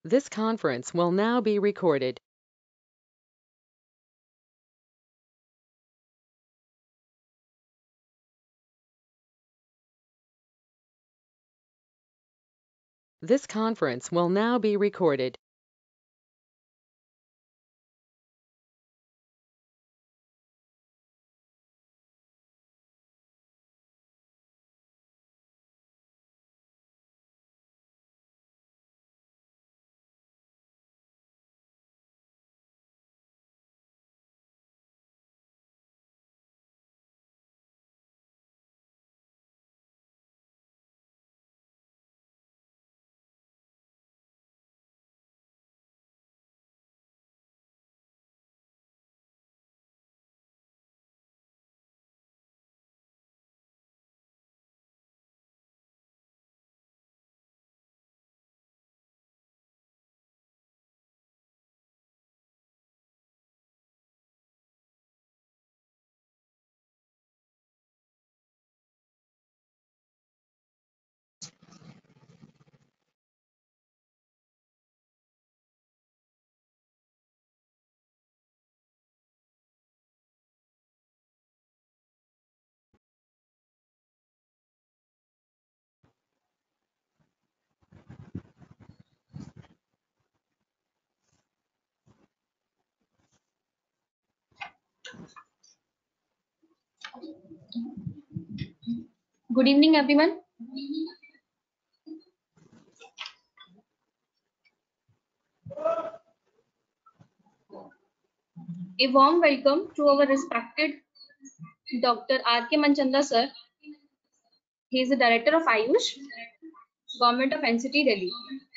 This conference will now be recorded. This conference will now be recorded. Good evening, everyone. A warm welcome to our respected Dr. R.K. Manchanda sir. He is the Director of Ayush, Government of NCT Delhi.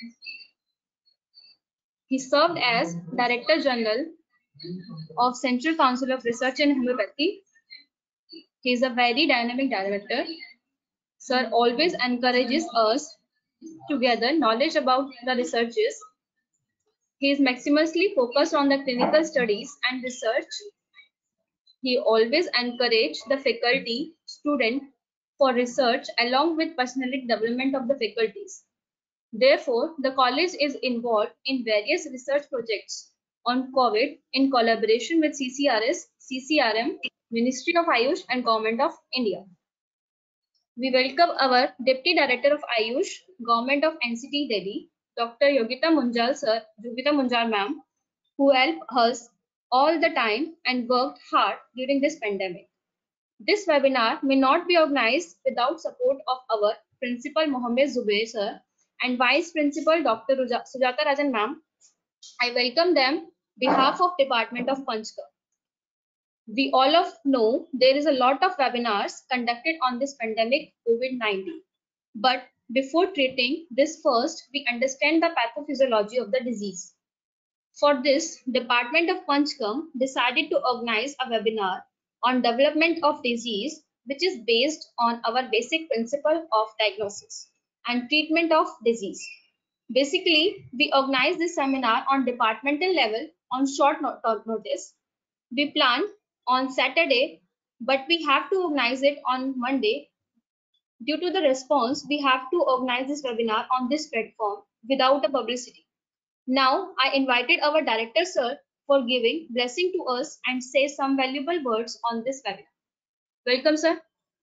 He served as Director General of Central Council of Research in Homeopathy. He is a very dynamic director. Sir always encourages us to gather knowledge about the researches. He is maximously focused on the clinical studies and research. He always encouraged the faculty, student for research along with personality development of the faculties. Therefore, the college is involved in various research projects on COVID in collaboration with CCRS, CCRM, Ministry of Ayush and Government of India. We welcome our Deputy Director of Ayush, Government of NCT Delhi, Dr. Yogita Munjal sir, Yogita Munjal ma'am, who helped us all the time and worked hard during this pandemic. This webinar may not be organized without support of our Principal Mohammed Zubair sir and Vice Principal Dr. Sujata Rajan ma'am. I welcome them behalf of Department of Panchkar. We all of know there is a lot of webinars conducted on this pandemic COVID-19. But before treating this first, we understand the pathophysiology of the disease. For this, Department of Panchkam decided to organize a webinar on development of disease, which is based on our basic principle of diagnosis and treatment of disease. Basically, we organized this seminar on departmental level on short notice. We planned on Saturday, but we have to organize it on Monday. Due to the response, we have to organize this webinar on this platform without a publicity. Now, I invited our director, sir, for giving blessing to us and say some valuable words on this webinar. Welcome, sir.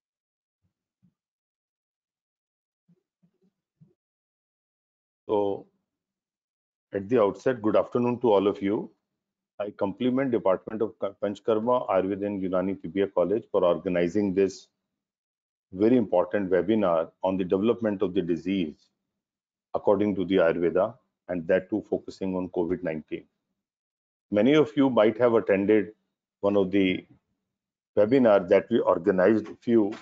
So, at the outset, good afternoon to all of you. I compliment Department of Panchkarma, Ayurveda and Unani PBA College for organizing this very important webinar on the development of the disease according to the Ayurveda, and that too focusing on COVID-19. Many of you might have attended one of the webinars that we organized a few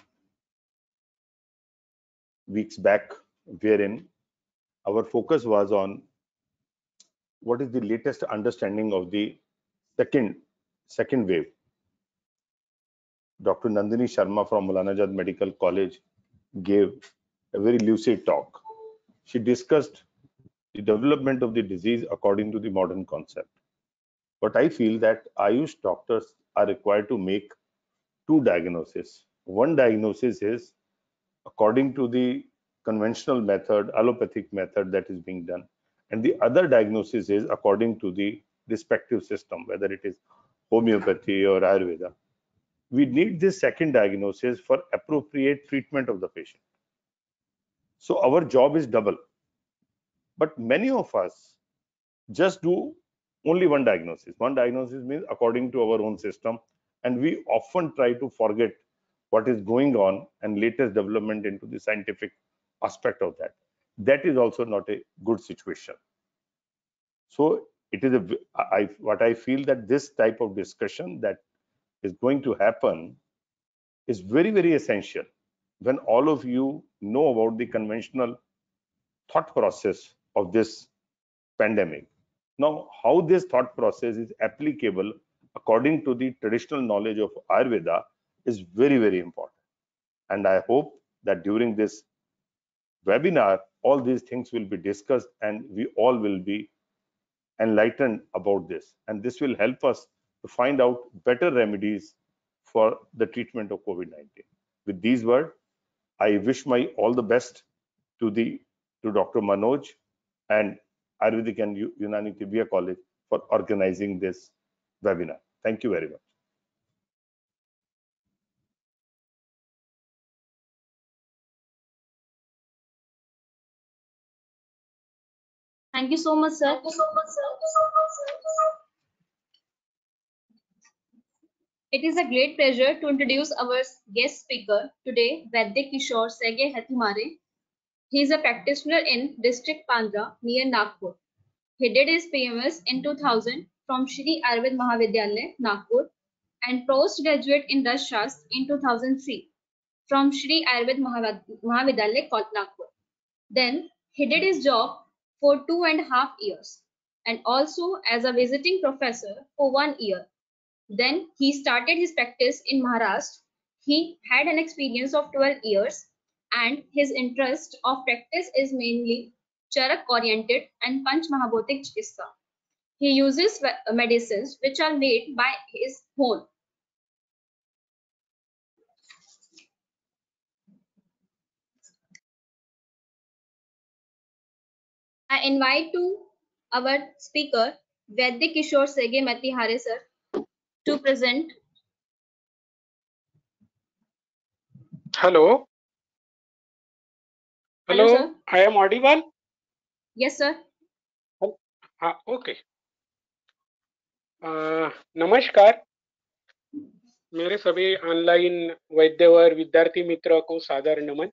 weeks back, wherein our focus was on what is the latest understanding of the second wave. Dr. Nandini Sharma from Maulana Azad Medical College gave a very lucid talk. She discussed the development of the disease according to the modern concept. But I feel that Ayush doctors are required to make two diagnoses. One diagnosis is according to the conventional method, allopathic method that is being done. and the other diagnosis is according to the respective system, whether it is homeopathy or Ayurveda. We need this second diagnosis for appropriate treatment of the patient. So our job is double. But many of us just do only one diagnosis. One diagnosis means according to our own system, and we often try to forget what is going on and latest development into the scientific aspect of that. That is also not a good situation. So it is what I feel that this type of discussion that is going to happen is very, very essential when all of you know about the conventional thought process of this pandemic. Now, how this thought process is applicable according to the traditional knowledge of Ayurveda is very, very important. And I hope that during this webinar, all these things will be discussed and we all will be enlightened about this. And this will help us to find out better remedies for the treatment of COVID-19. With these words, I wish my all the best to Dr. Manoj and Ayurvedic and Unani Tibia College for organizing this webinar. Thank you very much. Thank you so much, sir. It is a great pleasure to introduce our guest speaker today, Vaidya Kishore Sege Hathimare. He is a practitioner in District Pandra near Nagpur. He did his PMS in 2000 from Shri Ayurved Mahavidyalaya, Nagpur, and postgraduate in Rashashastra in 2003 from Shri Ayurved Mahavidyalaya, Nagpur. Then he did his job for 2.5 years and also as a visiting professor for 1 year. Then he started his practice in Maharashtra. He had an experience of 12 years and his interest of practice is mainly Charak oriented and Panch Mahabhotik Chikitsa. He uses medicines which are made by his own. I invite to our speaker Vaidya Kishore Sege Hathimare sir to present. Hello. Hello, sir. I am audible? Yes, sir. Okay नमस्कार मेरे सभी online वैद्यवर विद्यार्थी मित्र को सादर नमन।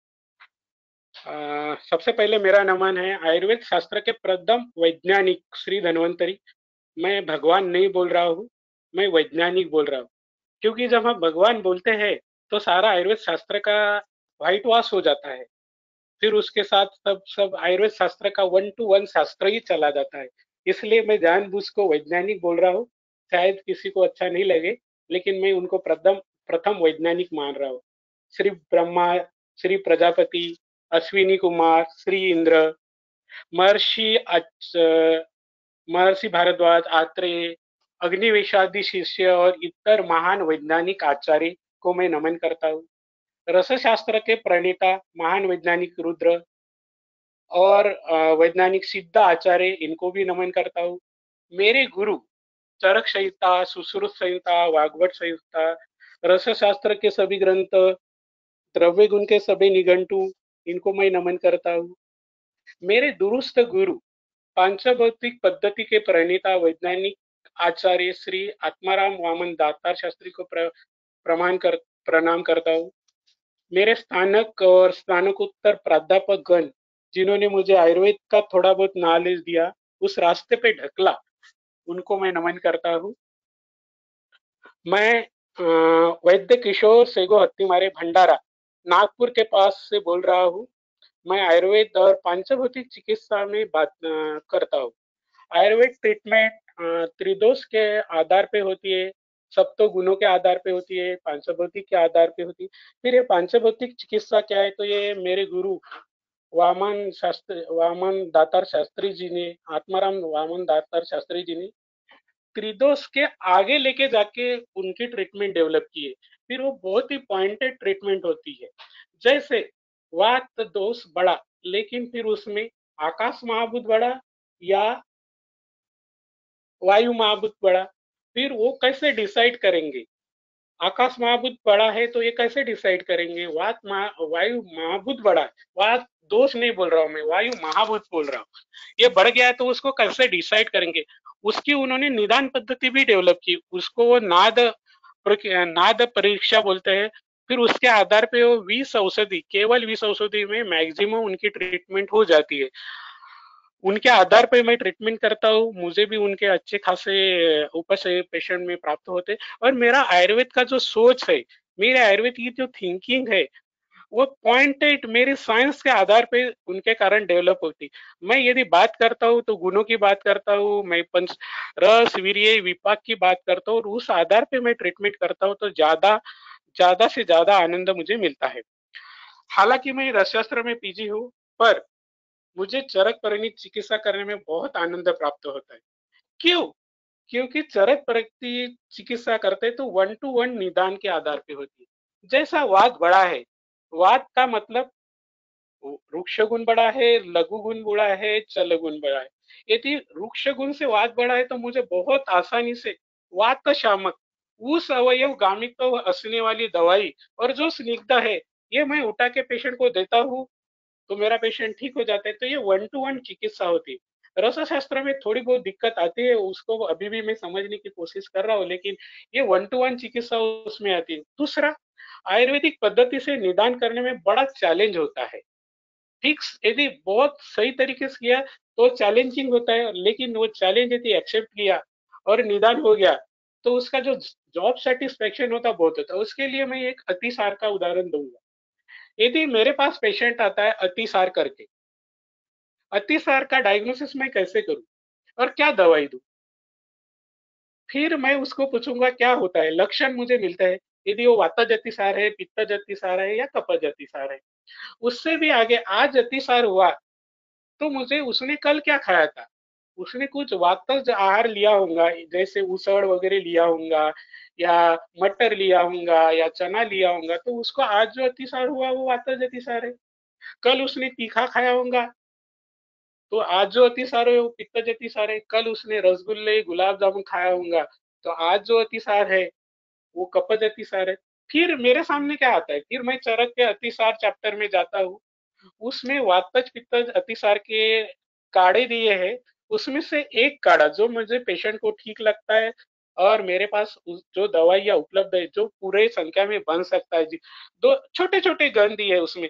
सबसे पहले मेरा नमन है आयुर्वेद शास्त्र के प्रथम वैज्ञानिक श्री धन्वंतरी। मैं भगवान नहीं बोल रहा हूँ, मैं वैज्ञानिक बोल रहा हूँ, क्योंकि जब हम भगवान बोलते हैं तो सारा आयुर्वेद शास्त्र का व्हाइट वॉश हो जाता है, फिर उसके साथ सब आयुर्वेद शास्त्र का 1 to 1 शास्त्र ही चला जाता है। इसलिए मैं जानबूझ को वैज्ञानिक बोल रहा हूँ। शायद किसी को अच्छा नहीं लगे, लेकिन मैं उनको प्रथम वैज्ञानिक मान रहा हूँ। श्री ब्रह्मा, श्री प्रजापति, अश्विनी कुमार, श्री इंद्र, महर्षि भारद्वाज, आत्रेय, अग्निवेशादि शिष्य और इतर महान वैज्ञानिक आचार्य को मैं नमन करता हूँ। रसशास्त्र के प्रणेता महान वैज्ञानिक रुद्र और वैज्ञानिक सिद्ध आचार्य, इनको भी नमन करता हूँ। मेरे गुरु चरक संहिता, सुश्रुत संहिता, वाग्भट संहिता, रसशास्त्र के सभी ग्रंथ, द्रव्य गुण के सभी निघंटु, इनको मैं नमन करता हूँ। मेरे दुरुस्त गुरु पांचभौतिक पद्धति के प्रणेता वैज्ञानिक आचार्य श्री आत्माराम वामन दातार शास्त्री को प्रणाम करता हूँ। मेरे स्थानक और स्नातकोत्तर प्राध्यापक गण, जिन्होंने मुझे आयुर्वेद का थोड़ा बहुत नॉलेज दिया, उस रास्ते पे ढकला, उनको मैं नमन करता हूँ। मैं वैद्य किशोर सेगो हत्तीमारे भंडारा, नागपुर के पास से बोल रहा हूँ। मैं आयुर्वेद और पांचभौतिक चिकित्सा में बात करता हूँ। आयुर्वेद ट्रीटमेंट त्रिदोष के आधार पे होती है, सप्तो गुणों के आधार पे होती है, पांचभौतिक के आधार पे होती है। फिर ये पांचभौतिक चिकित्सा क्या है, तो ये मेरे गुरु वामन दातार शास्त्री जी ने, आत्माराम वामन दातार शास्त्री जी ने त्रिदोष के आगे लेके जाके उनकी ट्रीटमेंट डेवलप की है। फिर वो बहुत ही पॉइंटेड ट्रीटमेंट होती है। जैसे वात दोष बड़ा, लेकिन फिर उसमें आकाश महाभूत बड़ा या वायु महाभूत बड़ा? फिर वो कैसे डिसाइड करेंगे? आकाश महाभूत बड़ा है तो ये कैसे डिसाइड करेंगे? वायु महाभूत बड़ा है, वात दोष नहीं बोल रहा हूं मैं, वायु महाभूत बोल रहा हूँ। ये बढ़ गया है तो उसको कैसे डिसाइड करेंगे? उसकी उन्होंने निदान पद्धति भी डेवलप की, उसको वो नाद परीक्षा बोलते हैं। फिर उसके आधार पे वो 20 औषधि, केवल 20 औषधि में मैक्सिमम उनकी ट्रीटमेंट हो जाती है। उनके आधार पे मैं ट्रीटमेंट करता हूँ, मुझे भी उनके अच्छे खासे उपशम पेशेंट में प्राप्त होते। और मेरा आयुर्वेद का जो सोच है, मेरे आयुर्वेद की जो थिंकिंग है, वो पॉइंटेड मेरी साइंस के आधार पे उनके कारण डेवलप होती। मैं यदि बात करता हूँ तो गुणों की बात करता हूँ, मैं पंच रस वीर्य विपाक की बात करता हूँ, और उस आधार पे मैं ट्रीटमेंट करता हूँ तो ज्यादा ज्यादा से ज्यादा आनंद मुझे मिलता है। हालांकि मैं रसशास्त्र में पीजी हूँ, पर मुझे चरक परिणीत चिकित्सा करने में बहुत आनंद प्राप्त होता है। क्यों? क्योंकि चरक परिणीत चिकित्सा करते तो 1 to 1 निदान के आधार पे होती है। जैसा वात बड़ा है, वात का मतलब वृक्ष गुण बड़ा है, लघु गुण बड़ा है, चल गुण बड़ा है। यदि वृक्ष गुण से वात बड़ा है तो मुझे बहुत आसानी से वात शामक, उस अवयव गामिक तो हंसने वाली दवाई और जो स्निग्ध है, ये मैं उठा के पेशेंट को देता हूँ तो मेरा पेशेंट ठीक हो जाता है। तो ये 1 to 1 चिकित्सा होती है। रसशास्त्र में थोड़ी बहुत दिक्कत आती है, उसको अभी भी मैं समझने की कोशिश कर रहा हूँ, लेकिन ये 1 to 1 चिकित्सा उसमें आती है। दूसरा, आयुर्वेदिक पद्धति से निदान करने में बड़ा चैलेंज होता है। ठीक, यदि बहुत सही तरीके से किया तो चैलेंजिंग होता है, लेकिन वो चैलेंज यदि एक्सेप्ट किया और निदान हो गया तो उसका जो जॉब सेटिस्फेक्शन होता बहुत होता है। उसके लिए मैं एक अतिसार का उदाहरण दूंगा। यदि मेरे पास पेशेंट आता है अतिसार करके, अतिसार का डायग्नोसिस मैं कैसे करूं और क्या दवाई दूं? फिर मैं उसको पूछूंगा क्या होता है, लक्षण मुझे मिलता है, यदि वो वातज अतिसार है, पित्तज अतिसार है या कफज अतिसार है। उससे भी आगे, आज अतिसार हुआ तो मुझे उसने कल क्या खाया था, उसने कुछ वातज आहार लिया होगा, जैसे उसड़ वगैरह लिया होगा या मटर लिया होगा या चना लिया होगा, तो उसको आज जो अतिसार हुआ वो वातज अतिसार है। कल उसने तीखा खाया होगा तो आज जो अतिसार है वो पित्तज अतिसार है। कल उसने रसगुल्ले गुलाब जामुन खाया होगा तो आज जो अतिसार है वो कपज अतिसार है। फिर मेरे सामने क्या आता है, फिर मैं चरक के अतिसार चैप्टर में जाता हूँ, उसमें वातज पित्तज अतिसार के काढ़े दिए हैं। उसमें से एक काढ़ा जो मुझे पेशेंट को ठीक लगता है और मेरे पास जो दवाइयाँ उपलब्ध है जो पूरे संख्या में बन सकता है जी, दो छोटे छोटे गन दिए उसमें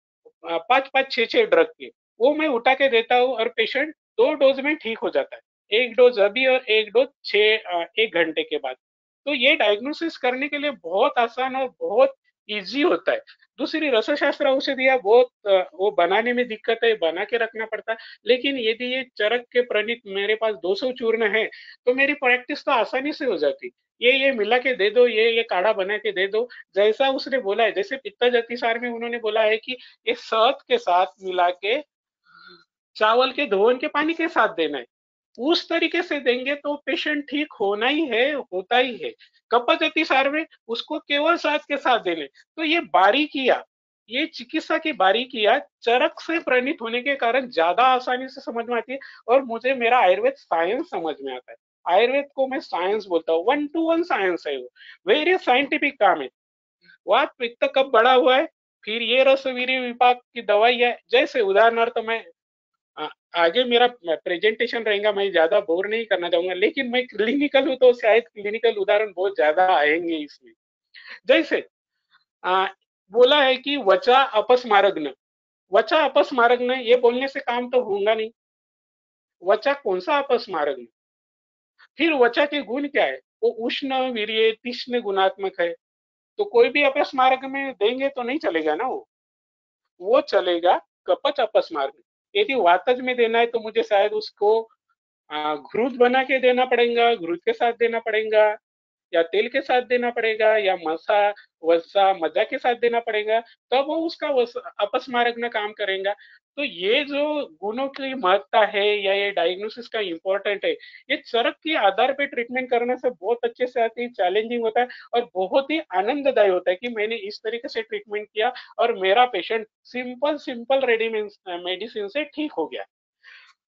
5-5 6-6 ड्रग के, वो मैं उठा के देता हूँ और पेशेंट 2 डोज में ठीक हो जाता है। एक डोज अभी और एक डोज 1 घंटे के बाद। तो ये डायग्नोसिस करने के लिए बहुत आसान और बहुत इजी होता है। दूसरी रसशास्त्र औषधियाँ बहुत वो बनाने में दिक्कत है, बना के रखना पड़ता है। लेकिन यदि ये चरक के प्रणीत मेरे पास 200 चूर्ण है तो मेरी प्रैक्टिस तो आसानी से हो जाती। ये मिला के दे दो, ये काढ़ा बना के दे दो, जैसा उसने बोला है। जैसे पित्तज अतिसार में उन्होंने बोला है कि ये शहद के साथ मिला के चावल के धोवन के पानी के साथ देना है, उस तरीके से देंगे तो पेशेंट ठीक होना ही है, होता ही है। कपज अतिसार में उसको केवल शहद के साथ देने। तो ये बारीकियां, ये चिकित्सा की बारीकियां चरक से प्रणीत होने के कारण ज्यादा आसानी से समझ में आती है और मुझे मेरा आयुर्वेद साइंस समझ में आता है। आयुर्वेद को मैं साइंस बोलता हूँ, 1 to 1 साइंस है वो, वेरी साइंटिफिक काम है। वात पित्त कब बढ़ा हुआ है, फिर ये रस वीर्य विपाक की दवाई है। जैसे उदाहरणार्थ मैं आ, आगे मेरा प्रेजेंटेशन रहेगा, मैं ज्यादा बोर नहीं करना चाहूंगा, लेकिन मैं क्लिनिकल हूँ तो शायद क्लिनिकल उदाहरण बहुत ज्यादा आएंगे इसमें। जैसे आ, बोला है कि वचा अपस्मारग्न, वचा अपस्मारग्न ये बोलने से काम तो होगा नहीं। वचा कौन सा अपस्मारग्न? फिर वचा के गुण क्या है? वो उष्ण वीर्य तीक्ष्ण गुणात्मक है। तो कोई भी अपस्मारक में देंगे तो नहीं चलेगा ना, वो चलेगा कपच अपस्मारक। यदि वातज में देना है तो मुझे शायद उसको घृत बना के देना पड़ेगा, घृत के साथ देना पड़ेगा या तेल के साथ देना पड़ेगा या मसा वसा मजा के साथ देना पड़ेगा, तब वो उसका अपस्मारक में काम करेगा। तो ये जो गुणों की महत्ता है या ये डायग्नोसिस का इम्पोर्टेंट है, ये चरक के आधार पे ट्रीटमेंट करने से बहुत अच्छे से आती है, चैलेंजिंग होता है और बहुत ही आनंददायी होता है कि मैंने इस तरीके से ट्रीटमेंट किया और मेरा patient simple simple ready medicine से ठीक हो गया।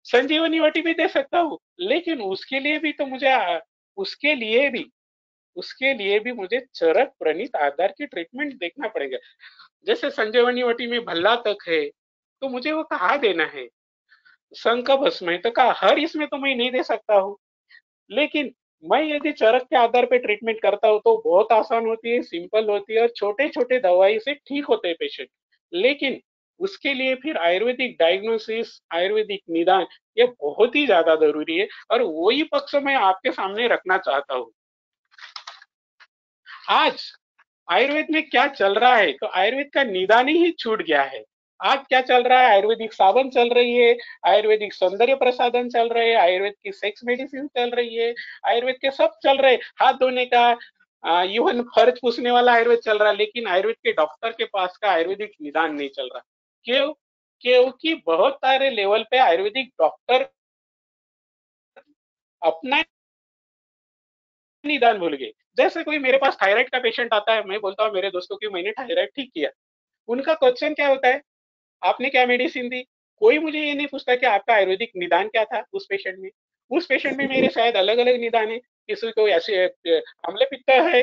संजीवनी वटी भी दे सकता हूँ, लेकिन उसके लिए भी तो मुझे उसके लिए भी उसके लिए भी मुझे चरक प्रणीत आधार की ट्रीटमेंट देखना पड़ेगा। जैसे संजीवनी वटी में भल्ला तक है, तो मुझे वो कहाँ देना है, शंख भस्म है तो कहा हर इसमें तो मैं नहीं दे सकता हूँ। लेकिन मैं यदि चरक के आधार पे ट्रीटमेंट करता हूँ तो बहुत आसान होती है, सिंपल होती है और छोटे छोटे दवाई से ठीक होते हैं पेशेंट। लेकिन उसके लिए फिर आयुर्वेदिक डायग्नोसिस, आयुर्वेदिक निदान ये बहुत ही ज्यादा जरूरी है और वही पक्ष मैं आपके सामने रखना चाहता हूँ। आज आयुर्वेद में क्या चल रहा है, तो आयुर्वेद का निदान ही छूट गया है। आज क्या चल रहा है, आयुर्वेदिक साबन चल रही है, आयुर्वेदिक सौंदर्य प्रसाधन चल रहे हैं, आयुर्वेद की सेक्स मेडिसिन चल रही है, आयुर्वेद के सब चल रहे, हाथ धोने का इवन फर्ज पूछने वाला आयुर्वेद चल रहा है, लेकिन आयुर्वेद के डॉक्टर के पास का आयुर्वेदिक निदान नहीं चल रहा। क्यों? क्योंकि बहुत सारे लेवल पे आयुर्वेदिक डॉक्टर अपना निदान भूल गए। जैसे कोई मेरे पास थायराइड का पेशेंट आता है, मैं बोलता हूँ मेरे दोस्तों की मैंने थायराइड ठीक किया, उनका क्वेश्चन क्या होता है, आपने क्या मेडिसिन दी? कोई मुझे ये नहीं पूछता कि आपका आयुर्वेदिक निदान क्या था उस पेशेंट में। उस पेशेंट में मेरे शायद अलग अलग निदान है, किसी को ऐसे अम्ल पित्त है।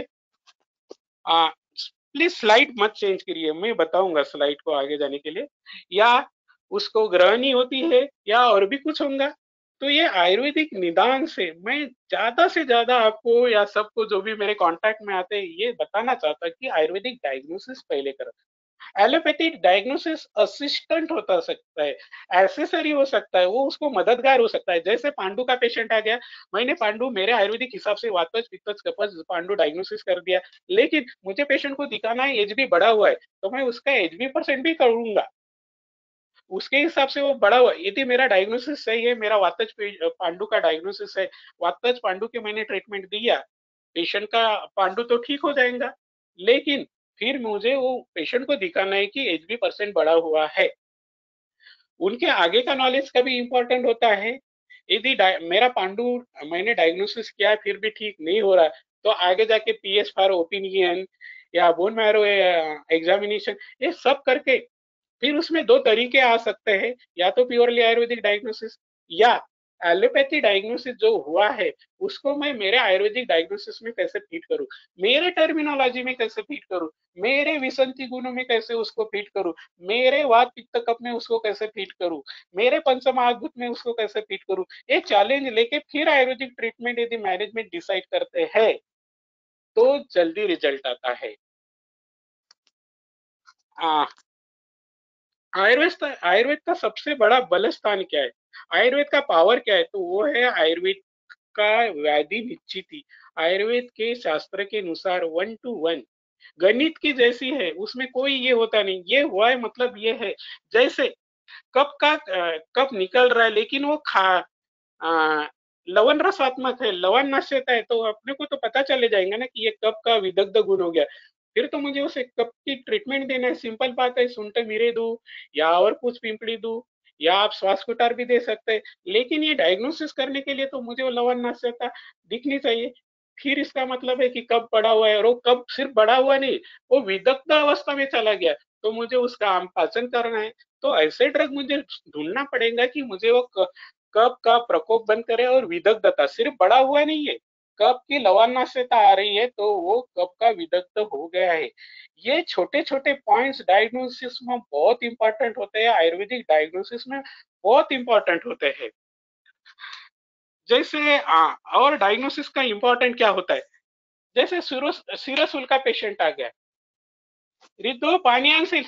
प्लीज स्लाइड मत चेंज करिए, मैं बताऊंगा स्लाइड को आगे जाने के लिए, या उसको ग्रहणी होती है या और भी कुछ होगा। तो ये आयुर्वेदिक निदान से मैं ज्यादा से ज्यादा आपको या सबको जो भी मेरे कांटेक्ट में आते हैं ये बताना चाहता कि आयुर्वेदिक डायग्नोसिस पहले करो। एलोपैथिक डायग्नोसिस असिस्टेंट होता सकता है, एसेसरी हो सकता है, वो उसको मददगार हो सकता है। जैसे पांडु का पेशेंट आ गया, मैंने पांडु मेरे आयुर्वेदिक हिसाब से वातज पित्तज कफज पांडु डायग्नोसिस कर दिया, लेकिन मुझे पेशेंट को दिखाना है एचबी बढ़ा हुआ है, तो मैं उसका एचबी परसेंट भी करूंगा उसके हिसाब से। वो बढ़ा हुआ यदि मेरा डायग्नोसिस सही है, मेरा वातज पांडु का डायग्नोसिस है, वातज पांडु के मैंने ट्रीटमेंट दिया, पेशेंट का पांडु तो ठीक हो जाएगा, लेकिन फिर मुझे वो पेशेंट को दिखाना है कि एचबी परसेंट बढ़ा हुआ है। उनके आगे का नॉलेज का भी इम्पोर्टेंट होता है। यदि मेरा पांडु मैंने डायग्नोसिस किया फिर भी ठीक नहीं हो रहा, तो आगे जाके पीएस फॉर ओपिनियन या बोन मैरो एग्जामिनेशन ये सब करके फिर उसमें दो तरीके आ सकते हैं, या तो प्योरली आयुर्वेदिक डायग्नोसिस या एलोपैथी डायग्नोसिस जो हुआ है उसको मैं मेरे आयुर्वेदिक डायग्नोसिस में कैसे फिट करूं, मेरे टर्मिनोलॉजी में कैसे फिट करूं, मेरे विसंति गुणों में कैसे उसको फिट करूं, मेरे वात पित्त कफ में उसको कैसे फिट करूं, मेरे पंचमहाभूत में उसको कैसे फिट करूं। ये चैलेंज लेके फिर आयुर्वेदिक ट्रीटमेंट यदि मैनेजमेंट डिसाइड करते हैं तो जल्दी रिजल्ट आता है। आयुर्वेद का सबसे बड़ा बल स्थान क्या है, आयुर्वेद का पावर क्या है, तो वो है आयुर्वेद का व्याधि निश्चिति। आयुर्वेद के शास्त्र के अनुसार 1 to 1 गणित की जैसी है, उसमें कोई ये होता नहीं, ये हुआ है मतलब ये है। जैसे कप निकल रहा है लेकिन वो लवण रसात्मक है, लवण नश्यता है, तो अपने को तो पता चले जाएगा ना कि ये कप का विदग्ध गुण हो गया। फिर तो मुझे उसे कप की ट्रीटमेंट देना है, सिंपल बात है, सुंठ मिरे दू या और कुछ पिंपली दू या आप श्वास कुटार भी दे सकते हैं। लेकिन ये डायग्नोसिस करने के लिए तो मुझे वो लवण नश्यता दिखनी चाहिए। फिर इसका मतलब है कि कब बढ़ा हुआ है, और वो कब सिर्फ बढ़ा हुआ नहीं, वो विदग्ध अवस्था में चला गया, तो मुझे उसका पाचन करना है। तो ऐसे ड्रग मुझे ढूंढना पड़ेगा कि मुझे वो कफ का प्रकोप बंद करे और विदग्धता, सिर्फ बढ़ा हुआ नहीं है, कफ की लवणनाश्यता आ रही है तो वो कफ का विदग्ध हो गया है। ये छोटे छोटे पॉइंट्स डायग्नोसिस में बहुत इंपॉर्टेंट होते हैं, आयुर्वेदिक डायग्नोसिस में बहुत इंपॉर्टेंट होते हैं। जैसे और डायग्नोसिस का इंपॉर्टेंट क्या होता है, जैसे सिरसूल का पेशेंट आ गया, रिद्धो पानी आंसिल,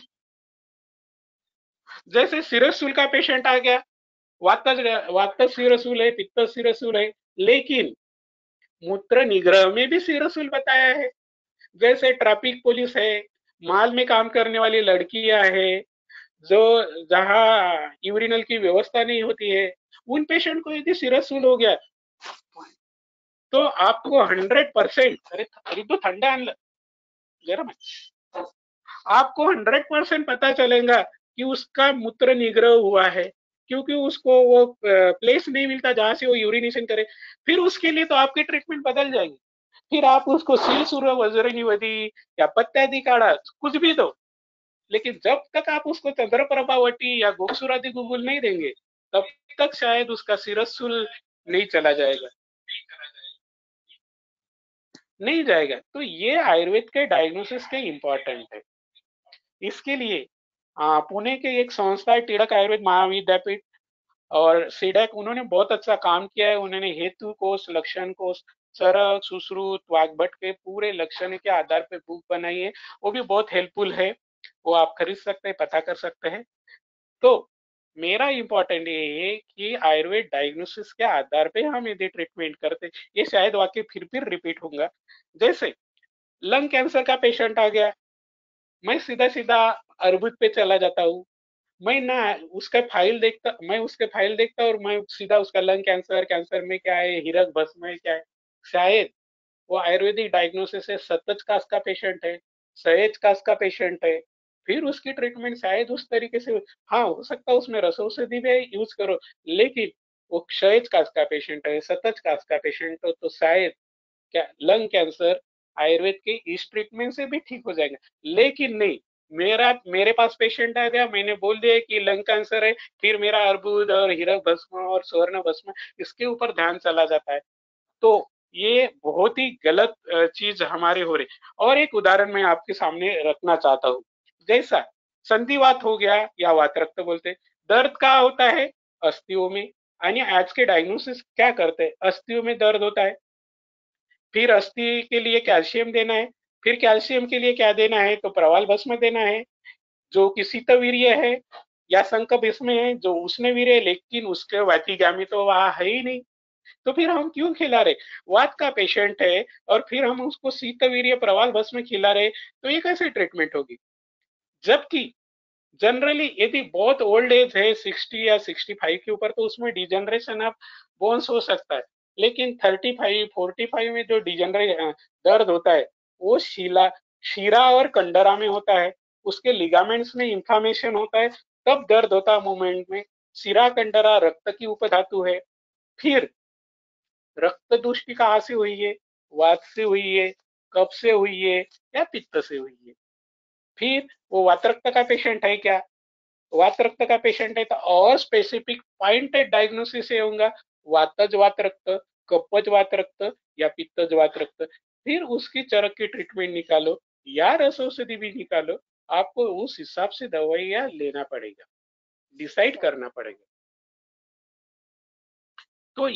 जैसे सिरसूल का पेशेंट आ गया, वात सिरसूल है, पित्त सिरसूल है, लेकिन मूत्र निग्रह में भी सिरसूल बताया है। जैसे ट्रैफिक पुलिस है, माल में काम करने वाली लड़कियां है, जो जहाँ यूरिनल की व्यवस्था नहीं होती है, उन पेशेंट को यदि सिरसूल हो गया तो आपको 100%, अरे तो ठंडा गर्म है, आपको 100% पता चलेगा कि उसका मूत्र निग्रह हुआ है, क्योंकि उसको वो प्लेस नहीं मिलता जहां से वो यूरिनेशन करे। फिर उसके लिए तो आपकी ट्रीटमेंट बदल जाएगी, फिर आप उसको सील सुर वज्रनिवधी या पत्यादि काढ़ा कुछ भी दो, लेकिन जब तक आप उसको चंद्रप्रभावटी या गोक्षुरादि गुगुल नहीं देंगे तब तक शायद उसका सिरसुल नहीं चला जाएगा, नहीं जाएगा। तो ये आयुर्वेद के डायग्नोसिस के इम्पोर्टेंट है। इसके लिए पुणे के एक संस्था है टिळक आयुर्वेद महाविद्यापीठ और सीडेक, उन्होंने बहुत अच्छा काम किया है। उन्होंने हेतु कोश, लक्षण कोश, चरक, सुश्रुत, वाग्भट के पूरे लक्षण के आधार पे बुक बनाई है। वो भी बहुत हेल्पफुल है, वो आप खरीद सकते हैं, पता कर सकते हैं। तो मेरा इम्पोर्टेंट ये है कि आयुर्वेद डायग्नोसिस के आधार पे हम यदि ट्रीटमेंट करते, ये शायद वाक्य फिर रिपीट होगा। जैसे लंग कैंसर का पेशेंट आ गया, मैं सीधा सीधा अर्बुद पे चला जाता हूँ, मैं ना उसके फाइल देखता और मैं सीधा उसका लंग कैंसर, कैंसर में क्या है, हीरक भस्म में क्या है। शायद वो आयुर्वेदिक डायग्नोसिस है, सतज कास का पेशेंट है, सहेज कास का पेशेंट है, फिर उसकी ट्रीटमेंट शायद उस तरीके से, हाँ हो सकता है उसमें रसौषधि भी यूज करो, लेकिन वो क्षयज कास का पेशेंट है, सतज कास का पेशेंट हो, तो शायद क्या लंग कैंसर आयुर्वेद के इस ट्रीटमेंट से भी ठीक हो जाएगा। लेकिन नहीं, मेरे पास पेशेंट आ गया, मैंने बोल दिया कि लंग कैंसर है, फिर मेरा अर्बुद और हीरक भस्म और स्वर्ण भस्म इसके ऊपर ध्यान चला जाता है। तो ये बहुत ही गलत चीज हमारे हो रही। और एक उदाहरण मैं आपके सामने रखना चाहता हूँ। जैसा संधिवात हो गया या वातरक्त बोलते, दर्द कहाँ होता है, अस्थियों में। यानी आज के डायग्नोसिस क्या करते हैं, अस्थियों में दर्द होता है, फिर अस्थि के लिए कैल्शियम देना है, फिर कैल्शियम के लिए क्या देना है, तो प्रवाल भस्म देना है, जो कि शीतवीर्य है, या शंख भस्म है जो उष्णवीर्य है, लेकिन उसके वातिगामी तो वहां है ही नहीं। तो फिर हम क्यों खिला रहे, वात का पेशेंट है और फिर हम उसको शीतवीर्य प्रवाल भस्म खिला रहे, तो ये कैसे ट्रीटमेंट होगी। जबकि जनरली यदि बहुत ओल्ड एज है 60 या 65 के ऊपर, तो उसमें डिजनरेशन ऑफ बोन्स हो सकता है। लेकिन 35 45 में जो दर्द होता है, वो शीरा और कंडरा में होता है, उसके लिगामेंट्स में इंफ्लामेशन होता है, तब दर्द होता है मूवमेंट में। शीरा कंडरा रक्त की उपधातु है। फिर रक्त दूषित कहाँ से हुई है, वात से हुई है, कफ से हुई है, या पित्त से हुई है। फिर वो वातरक्त का पेशेंट है क्या, वात रक्त का पेशेंट है तो और स्पेसिफिक पॉइंटेड डायग्नोसिस ये होगा, वातज वात रक्त, कपज वात रक्त या पित्तज वात रक्त। फिर उसकी चरक की ट्रीटमेंट निकालो या रसौषधि भी निकालो, आपको उस हिसाब से दवाइयां लेना पड़ेगा, डिसाइड करना पड़ेगा। तो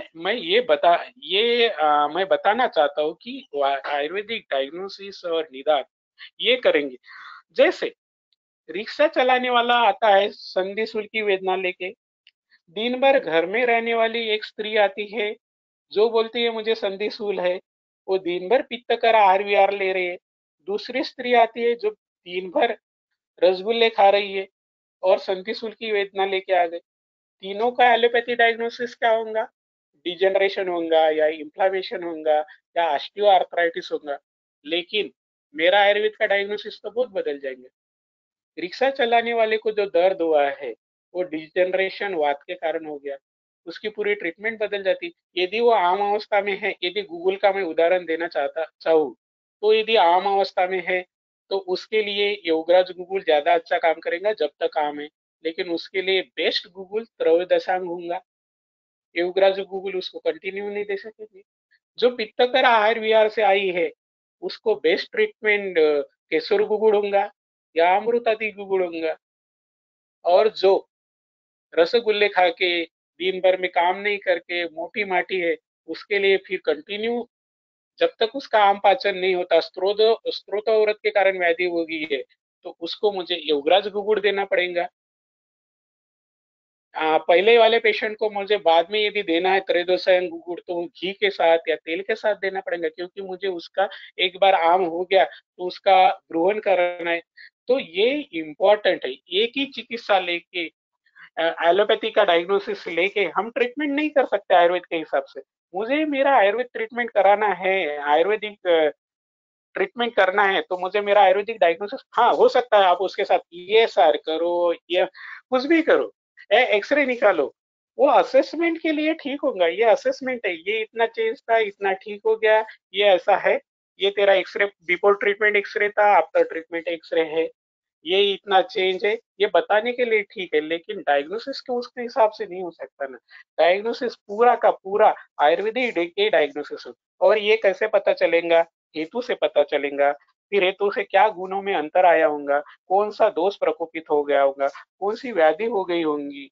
मैं बताना चाहता हूँ कि आयुर्वेदिक डायग्नोसिस और निदान ये करेंगे। जैसे रिक्शा चलाने वाला आता है संधि सूल की वेदना लेके, दिन भर घर में रहने वाली एक स्त्री आती है जो बोलती है मुझे संधि सूल है, वो दिन भर पित्त कर आर ले रही है। दूसरी स्त्री आती है जो दिन भर रसगुल्ले खा रही है और संधि सूल की वेदना लेके आ गई। तीनों का एलोपैथी डायग्नोसिस क्या होगा, डिजेनरेशन होगा या इंफ्लामेशन होगा या ऑस्टियो आर्थराइटिस होगा। लेकिन मेरा आयुर्वेद का डायग्नोसिस तो बहुत बदल जाएंगे। रिक्शा चलाने वाले को जो दर्द हुआ है वो डिजनरेशन वात के कारण हो गया, उसकी पूरी ट्रीटमेंट बदल जाती। यदि वो आम अवस्था में है, यदि गूगल का मैं उदाहरण देना चाहूँ, तो यदि आम अवस्था में है तो उसके लिए योगराज गूगल ज्यादा अच्छा काम करेगा जब तक आम है। लेकिन उसके लिए बेस्ट गूगल त्रयोदशांग होगा, योगराज गूगल उसको कंटिन्यू नहीं दे सकेंगे। जो पित्तकर आहार विहार से आई है उसको बेस्ट ट्रीटमेंट केसर गुगुड़ होगा या अमृतादि गुगुड़ होगा। और जो रसगुल्ले खा के दिन भर में काम नहीं करके मोटी माटी है, उसके लिए फिर कंटिन्यू जब तक उसका आम पाचन नहीं होता, स्त्रोत के कारण व्याधि होगी है, तो उसको मुझे योगराज गुगुड़ देना पड़ेगा। पहले वाले पेशेंट को मुझे बाद में यदि देना है त्रयोदशायन गुगुड़, तो घी के साथ या तेल के साथ देना पड़ेगा, क्योंकि मुझे उसका एक बार आम हो गया तो उसका ग्रहण करना है। तो ये इम्पोर्टेंट है, एक ही चिकित्सा लेके एलोपैथी का डायग्नोसिस लेके हम ट्रीटमेंट नहीं कर सकते आयुर्वेद के हिसाब से। मुझे मेरा आयुर्वेद ट्रीटमेंट कराना है, आयुर्वेदिक ट्रीटमेंट करना है, तो मुझे मेरा आयुर्वेदिक डायग्नोसिस, हाँ हो सकता है आप उसके साथ ESR करो या कुछ भी करो, एक्सरे निकालो, वो असेसमेंट के लिए ठीक होगा। ये असेसमेंट है, ये इतना चेंज था, इतना ठीक हो गया, ये ऐसा है, ये तेरा एक्सरे बिफोर ट्रीटमेंट एक्सरे था, आफ्टर ट्रीटमेंट एक्सरे है। ये इतना चेंज है, ये बताने के लिए ठीक है, लेकिन डायग्नोसिस के उसके हिसाब से नहीं हो सकता ना। डायग्नोसिस पूरा का पूरा आयुर्वेदिक के डायग्नोसिस हो, और ये कैसे पता चलेगा? हेतु से पता चलेगा। फिर हेतु से क्या गुणों में अंतर आया होगा, कौन सा दोष प्रकोपित हो गया होगा, कौन सी व्याधि हो गई होंगी,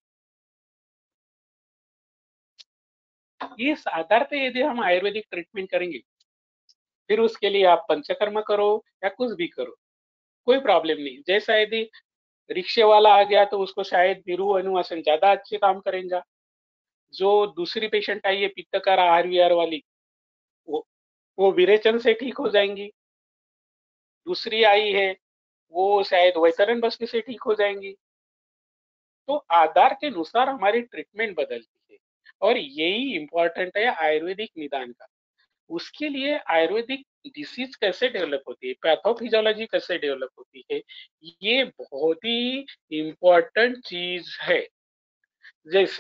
इस आधार पे यदि हम आयुर्वेदिक ट्रीटमेंट करेंगे, फिर उसके लिए आप पंचकर्म करो या कुछ भी करो, कोई प्रॉब्लम नहीं। जैसा यदि रिक्शे वाला आ गया तो उसको शायद वीरू अनुवासन ज्यादा अच्छे काम करेगा। जो दूसरी पेशेंट आई है पित्तकार आहार वाली, वो वो विरेचन से ठीक हो जाएंगी। दूसरी आई है वो शायद वैतरण बसने से ठीक हो जाएंगी। तो आधार के अनुसार हमारी ट्रीटमेंट बदलती है, और यही इंपॉर्टेंट है आयुर्वेदिक निदान का। उसके लिए आयुर्वेदिक डिसीज कैसे डेवलप होती है, पैथोफिजियोलॉजी कैसे डेवलप होती है, ये बहुत ही इंपॉर्टेंट चीज है। जैसे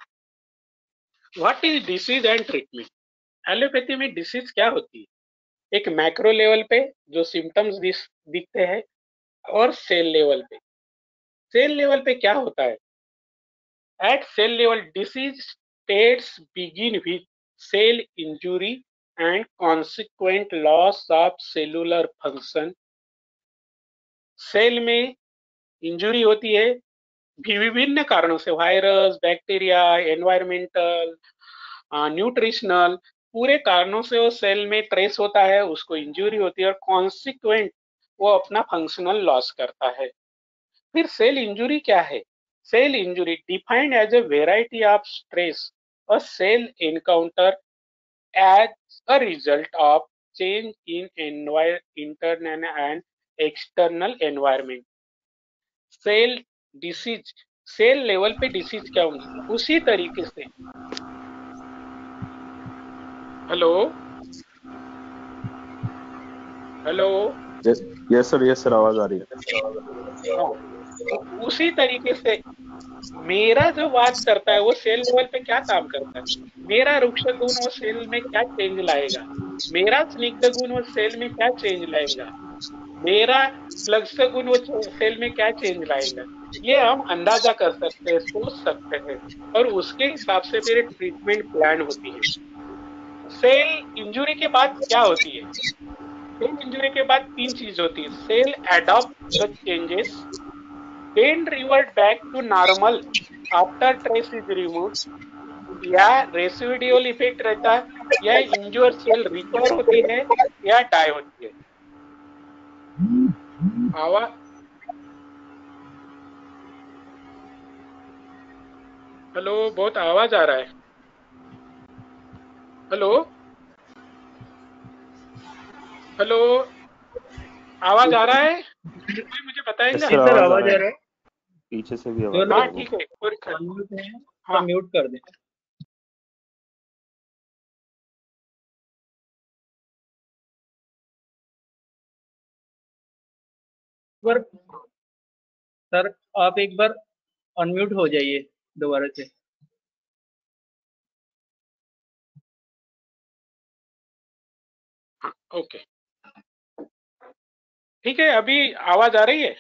what is disease and treatment. Allopathy में डिसीज क्या होती है? एक मैक्रो लेवल पे जो सिम्टम्स दिखते हैं, और सेल लेवल पे। सेल लेवल पे क्या होता है? At cell level disease states begin with cell injury and consequent loss of cellular function। Cell में इंजुरी होती है विभिन्न कारणों से, वायरस, बैक्टीरिया, एनवायरमेंटल, न्यूट्रिशनल, पूरे कारणों से वो सेल में ट्रेस होता है, उसको इंजुरी होती है, और कॉन्सिक्वेंट वो अपना फंक्शनल लॉस करता है। फिर सेल इंजुरी क्या है? Cell injury defined as a variety of stress a cell encounter as a result of change in internal and external environment। Cell disease, cell level पे डिसीज क्या होंगी? उसी तरीके से, हेलो हेलो, यस सर आवाज आ रही है। हाँ, तो उसी तरीके से मेरा जो बात करता है वो सेल लेवल पे क्या काम करता है। मेरा रुक्ष गुण वो सेल में क्या चेंज लाएगा, मेरा स्निग्ध गुण वो सेल में क्या चेंज लाएगा, मेरा फ्लक्स गुण वो सेल में क्या चेंज लाएगा, ये हम अंदाजा कर सकते हैं, सोच सकते हैं, और उसके हिसाब से फिर ट्रीटमेंट प्लान होती है। सेल इंजुरी के बाद क्या होती है? सेल इंजुरी के बाद तीन चीज होती है। Cell adopt the changes, then revert back to normal after stress is removed, या रेसिडुअल इफेक्ट रहता है, या इंज्योर सेल रिकवर होती है या डाई होती है। आवाज, हेलो, बहुत आवाज आ रहा है। हेलो हेलो, आवाज आ रहा है? कोई मुझे बताएगा? सर सर आवाज आ रहा रहा है, है। पीछे से भी जो आवाज आ हाँ रही है। ठीक है, कोई अनम्यूट हैं हाँ। सब म्यूट कर दें। पर सर आप एक बार अनम्यूट हो जाइए दोबारा से। ओके, ठीक है, अभी आवाज आ रही है?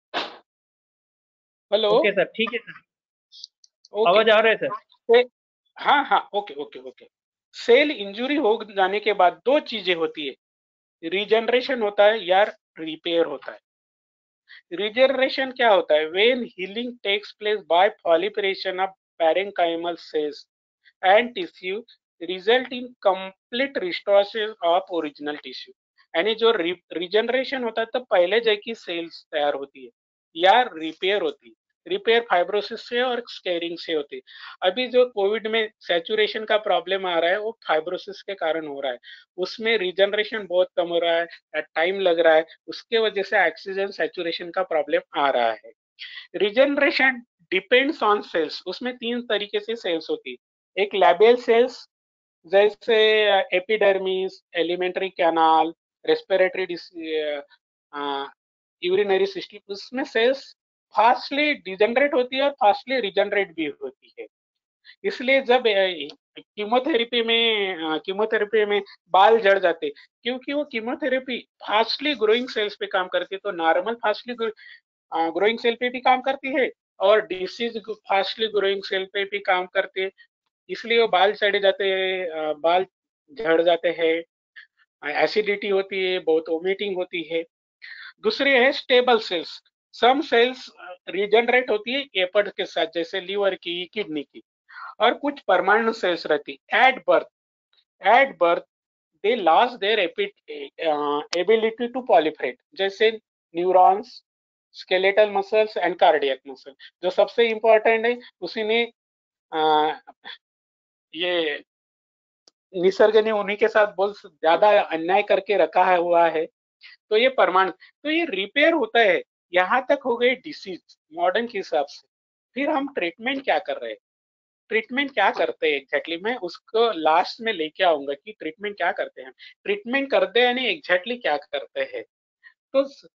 हेलो, ओके सर, ठीक है सर, ओके, आवाज आ रहा है सर। हाँ हाँ, okay okay okay. Cell injury हो जाने के बाद दो चीजें होती है, रीजनरेशन होता है या रिपेयर होता है। रिजनरेशन क्या होता है? When healing takes place by proliferation of parenchymal cells and tissue result in complete restoration of original tissue। यानी जो रिजनरेशन होता है तो पहले जैसी सेल्स तैयार होती है या रिपेयर होती है। रिपेयर फाइब्रोसिस से और स्टेरिंग से होती है। अभी जो कोविड में सैचुरेशन का प्रॉब्लम आ रहा है वो फाइब्रोसिस के कारण हो रहा है, उसमें रिजनरेशन बहुत कम हो रहा है, टाइम लग रहा है, उसके वजह से ऑक्सीजन सैचुरेशन का प्रॉब्लम आ रहा है। रिजनरेशन डिपेंड्स ऑन सेल्स, उसमें तीन तरीके से सेल्स होती है। एक लैबियल सेल्स, जैसे epidermis, alimentary canal, respiratory, urinary system, उसमें सेल्स फास्टली डिजनरेट होती है और फास्टली रिजनरेट भी होती है। इसलिए जब कीमोथेरेपी में बाल जड़ जाते, क्योंकि वो कीमोथेरेपी फास्टली ग्रोइंग सेल्स पे काम करती है, तो नॉर्मल फास्टली ग्रोइंग सेल पे भी काम करती है और डिसीज फास्टली ग्रोइंग सेल पे भी काम करती है, इसलिए वो बाल चढ़े जाते हैं, बाल झड़ जाते हैं, एसिडिटी होती है, बहुत वोमिटिंग होती है। दूसरी है stable cells. Some cells regenerate होती है एपर्ड के साथ, जैसे लीवर की, किडनी की, और कुछ परमानेंट सेल्स रहती है। At birth they lose their ability to proliferate, जैसे neurons, skeletal muscles and cardiac muscle. जो सबसे इंपॉर्टेंट है, उसी ने ये निसर्ग ने उन्हीं के साथ बहुत ज्यादा अन्याय करके रखा है हुआ है। तो ये परमाणु, तो ये रिपेयर होता है। यहाँ तक हो गई डिसीज मॉडर्न के हिसाब से। फिर हम ट्रीटमेंट क्या कर रहे हैं, ट्रीटमेंट क्या करते हैं एग्जैक्टली, मैं उसको लास्ट में लेके आऊंगा कि ट्रीटमेंट क्या करते हैं। ट्रीटमेंट करते हैं यानी एग्जैक्टली क्या करते हैं। तो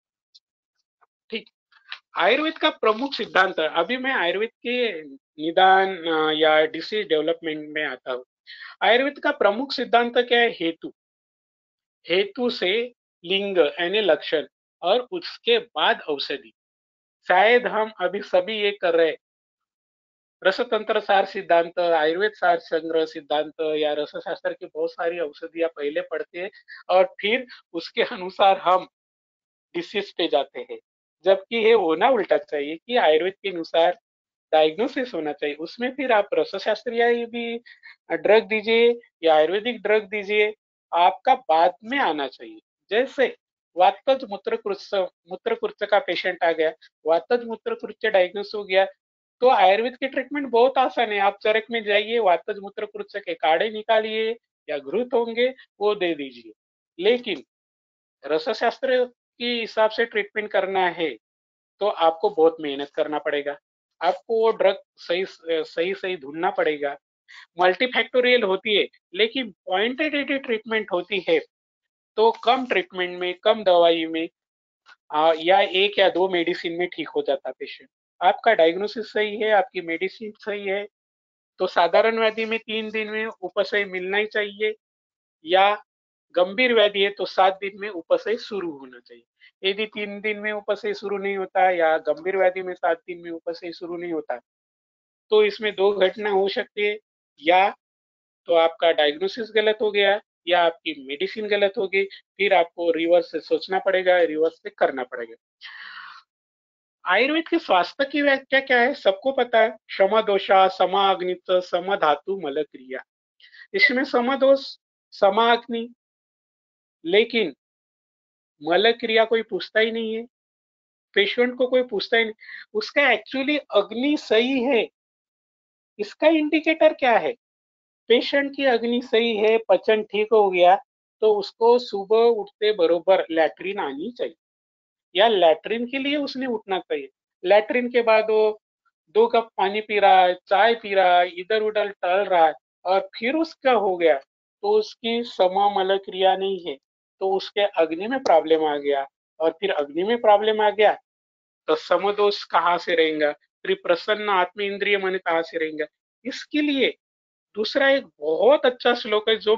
ठीक, आयुर्वेद का प्रमुख सिद्धांत, अभी मैं आयुर्वेद के निदान या डिसीज डेवलपमेंट में आता हूँ। आयुर्वेद का प्रमुख सिद्धांत क्या है? हेतु। हेतु से लिंग यानी लक्षण, और उसके बाद औषधि। शायद हम अभी सभी ये कर रहे हैं, रसतंत्र सार सिद्धांत, आयुर्वेद सार संग्रह सिद्धांत या रसशास्त्र की बहुत सारी औषधियां पहले पढ़ते हैं और फिर उसके अनुसार हम डिसीज पे जाते हैं। जबकि ये होना उल्टा चाहिए कि आयुर्वेद के अनुसार डायग्नोसिस होना चाहिए, उसमें फिर आप रसशास्त्रीय भी ड्रग दीजिए या आयुर्वेदिक ड्रग दीजिए, आपका बाद में आना चाहिए। जैसे वातज मूत्रकुर्च का पेशेंट आ गया, वातज मूत्रकुर्च डायग्नोस हो गया, तो आयुर्वेद की ट्रीटमेंट बहुत आसान है। आप चरक में जाइए, वातज मूत्रकुर्च के काढ़े निकालिए या घृत होंगे वो दे दीजिए। लेकिन रसशास्त्र के हिसाब से ट्रीटमेंट करना है तो आपको बहुत मेहनत करना पड़ेगा, आपको वो ड्रग सही सही ढूंढना पड़ेगा। मल्टीफैक्टोरियल होती है, लेकिन पॉइंटेड ट्रीटमेंट होती है। तो कम ट्रीटमेंट में, कम दवाई में या एक या दो मेडिसिन में ठीक हो जाता पेशेंट। आपका डायग्नोसिस सही है, आपकी मेडिसिन सही है, तो साधारण व्याधि में 3 दिन में उपशय मिलना ही चाहिए, या गंभीर व्याधि है तो 7 दिन में उपशय शुरू होना चाहिए। यदि 3 दिन में उपशय शुरू नहीं होता या गंभीर व्याधि में 7 दिन में उपशय शुरू नहीं होता, तो इसमें दो घटना हो सकती है, या तो आपका डायग्नोसिस गलत हो गया या आपकी मेडिसिन गलत हो गई। फिर आपको रिवर्स से सोचना पड़ेगा, रिवर्स से करना पड़ेगा। आयुर्वेद के स्वास्थ्य की व्याख्या क्या है, सबको पता है। समदोषा, समाग्नित, समधातु, मल क्रिया। इसमें समदोष, समाग्नि, लेकिन मल क्रिया कोई पूछता ही नहीं है, पेशेंट को कोई पूछता ही नहीं। उसका एक्चुअली अग्नि सही है, इसका इंडिकेटर क्या है? पेशेंट की अग्नि सही है, पचन ठीक हो गया, तो उसको सुबह उठते बरोबर लैट्रिन आनी चाहिए, या लैट्रिन के लिए उसने उठना चाहिए। लैट्रिन के बाद वो 2 कप पानी पी रहा है, चाय पी रहा है, इधर उधर टहल रहा है, और फिर उसका हो गया, तो उसकी सममल क्रिया नहीं है, तो उसके अग्नि में प्रॉब्लम आ गया। और फिर अग्नि में प्रॉब्लम आ गया तो समदोष कहाँ से रहेगा, फिर प्रसन्न आत्म इंद्रिय मन कहाँ से रहेगा। इसके लिए दूसरा एक बहुत अच्छा श्लोक है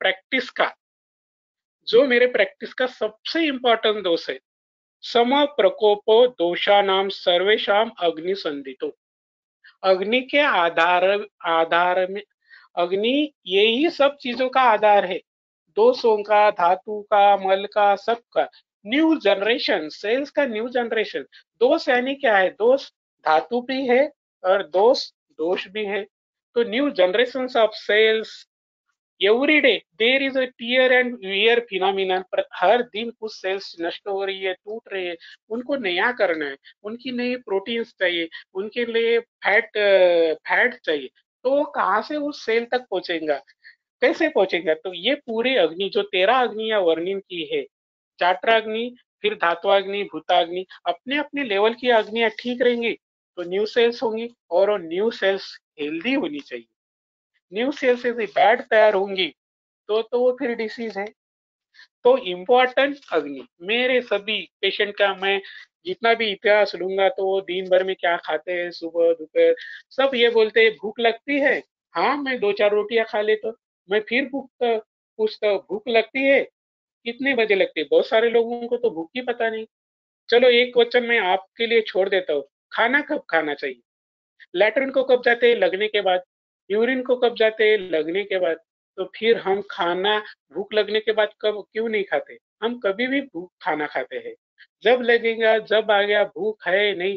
जो मेरे प्रैक्टिस का सबसे इंपॉर्टेंट दोष है। सम प्रकोपो दोषानाम सर्वेशाम अग्नि संदितो। अग्नि के आधार में, अग्नि यही सब चीजों का आधार है, दोषों का, धातु का, मल का, सबका। न्यू जनरेशन, सेल्स का न्यू जनरेशन। दोष यानी क्या है? दोष धातु भी है और दोष भी है। तो new generation of cells every day there is a tear and wear phenomena. हर दिन कुछ सेल्स नष्ट हो रही है, टूट रही है, उनको नया करना है, उनकी नई प्रोटीन्स चाहिए, उनके लिए फैट चाहिए, तो वो कहाँ से उस सेल तक पहुंचेगा, कैसे पहुंचेगा? तो ये पूरे अग्नि, जो 13 अग्नियां वर्णन की है, चात्राग्नि, फिर धात्वाग्नि, भूताग्नि, अपने अपने लेवल की अग्नियां ठीक रहेंगी तो न्यू सेल्स होंगी, और वो न्यू सेल्स हेल्दी होनी चाहिए। न्यू सेल्स यदि बैड तैयार होंगी तो वो फिर डिसीज है। तो इम्पोर्टेंट अग्नि। मेरे सभी पेशेंट का मैं जितना भी इतिहास लूंगा तो वो दिन भर में क्या खाते हैं, सुबह दोपहर, सब ये बोलते हैं भूख लगती है, हाँ मैं 2-4 रोटियां खा लेता, मैं फिर पूछता भूख लगती है कितने बजे लगती है। बहुत सारे लोगों को तो भूख ही पता नहीं, चलो एक क्वेश्चन मैं आपके लिए छोड़ देता हूँ, खाना कब खाना चाहिए? लैट्रिन को कब जाते हैं? लगने के बाद। यूरिन को कब जाते हैं? लगने के बाद। तो फिर हम खाना भूख लगने के बाद कब क्यों नहीं खाते? हम कभी भी भूख खाना खाते हैं, जब लगेगा, जब आ गया, भूख है नहीं।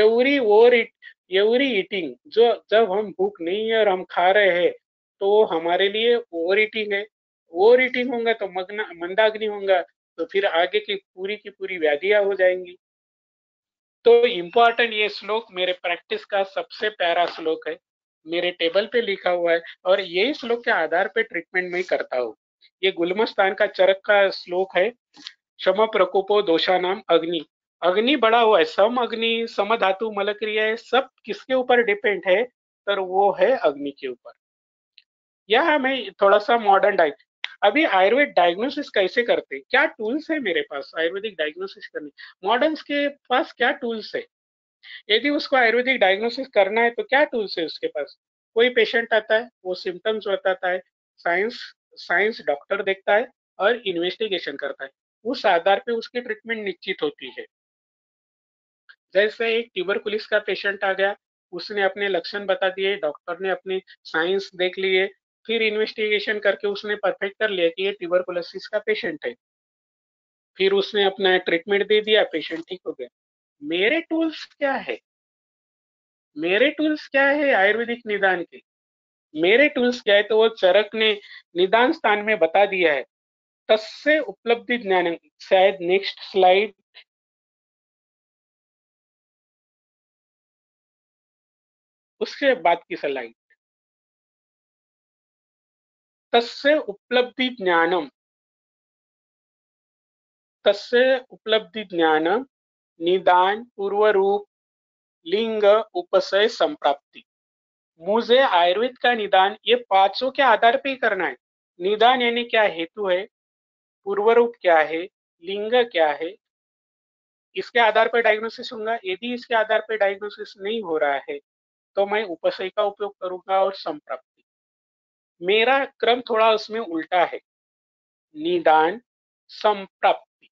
एवरी ईटिंग, जो जब हम भूख नहीं है और हम खा रहे हैं तो वो हमारे लिए ओवर ईटिंग है। ओवर ईटिंग होगा तो मंदाग्नि होगा, तो फिर आगे की पूरी व्याधियां हो जाएंगी। तो इम्पोर्टेंट ये श्लोक मेरे प्रैक्टिस का सबसे प्यारा श्लोक है, मेरे टेबल पे लिखा हुआ है और यही श्लोक के आधार पे ट्रीटमेंट में करता हूँ। ये गुलमस्तान का चरक का श्लोक है, क्षम प्रकोपो दोषानाम अग्नि। अग्नि बड़ा हुआ है, सम अग्नि सम धातु मल क्रिया है, सब किसके ऊपर डिपेंड है? तो वो है अग्नि के ऊपर। यह मैं थोड़ा सा मॉडर्न अभी आयुर्वेद डायग्नोसिस कैसे करते हैं, क्या टूल्स है मेरे पास आयुर्वेदिक डायग्नोसिस करने? मॉडर्न्स के पास क्या टूल्स है? यदि उसको आयुर्वेदिक डायग्नोसिस करना है तो क्या टूल्स है उसके पास? कोई पेशेंट आता है, वो सिम्टम्स बताता है, साइंस साइंस डॉक्टर देखता है और इन्वेस्टिगेशन करता है, उस आधार पे उसकी ट्रीटमेंट निश्चित होती है। जैसे एक ट्यूबरकुलिस का पेशेंट आ गया, उसने अपने लक्षण बता दिए, डॉक्टर ने अपने साइंस देख लिए, फिर इन्वेस्टिगेशन करके उसने परफेक्ट कर लिया कि ये ट्यूबरकुलोसिस का पेशेंट है, फिर उसने अपना ट्रीटमेंट दे दिया, पेशेंट ठीक हो गया। मेरे टूल्स क्या है? मेरे टूल्स क्या है आयुर्वेदिक निदान के? मेरे टूल्स क्या है? तो वो चरक ने निदान स्थान में बता दिया है, तस्य उपलब्धि ज्ञान। शायद नेक्स्ट स्लाइड, उसके बाद की स्लाइड, तस्य उपलब्धि ज्ञानम, तस्य उपलब्धि ज्ञानम निदान पूर्व रूप लिंग उपसय संप्राप्ति। मुझे आयुर्वेद का निदान ये पांचों के आधार पे ही करना है। निदान यानी क्या? हेतु है, पूर्व रूप क्या है, लिंग क्या है, इसके आधार पर डायग्नोसिस होगा। यदि इसके आधार पर डायग्नोसिस नहीं हो रहा है तो मैं उपसय का उपयोग करूंगा और संप्राप्ति। मेरा क्रम थोड़ा उसमें उल्टा है, निदान संप्राप्ति।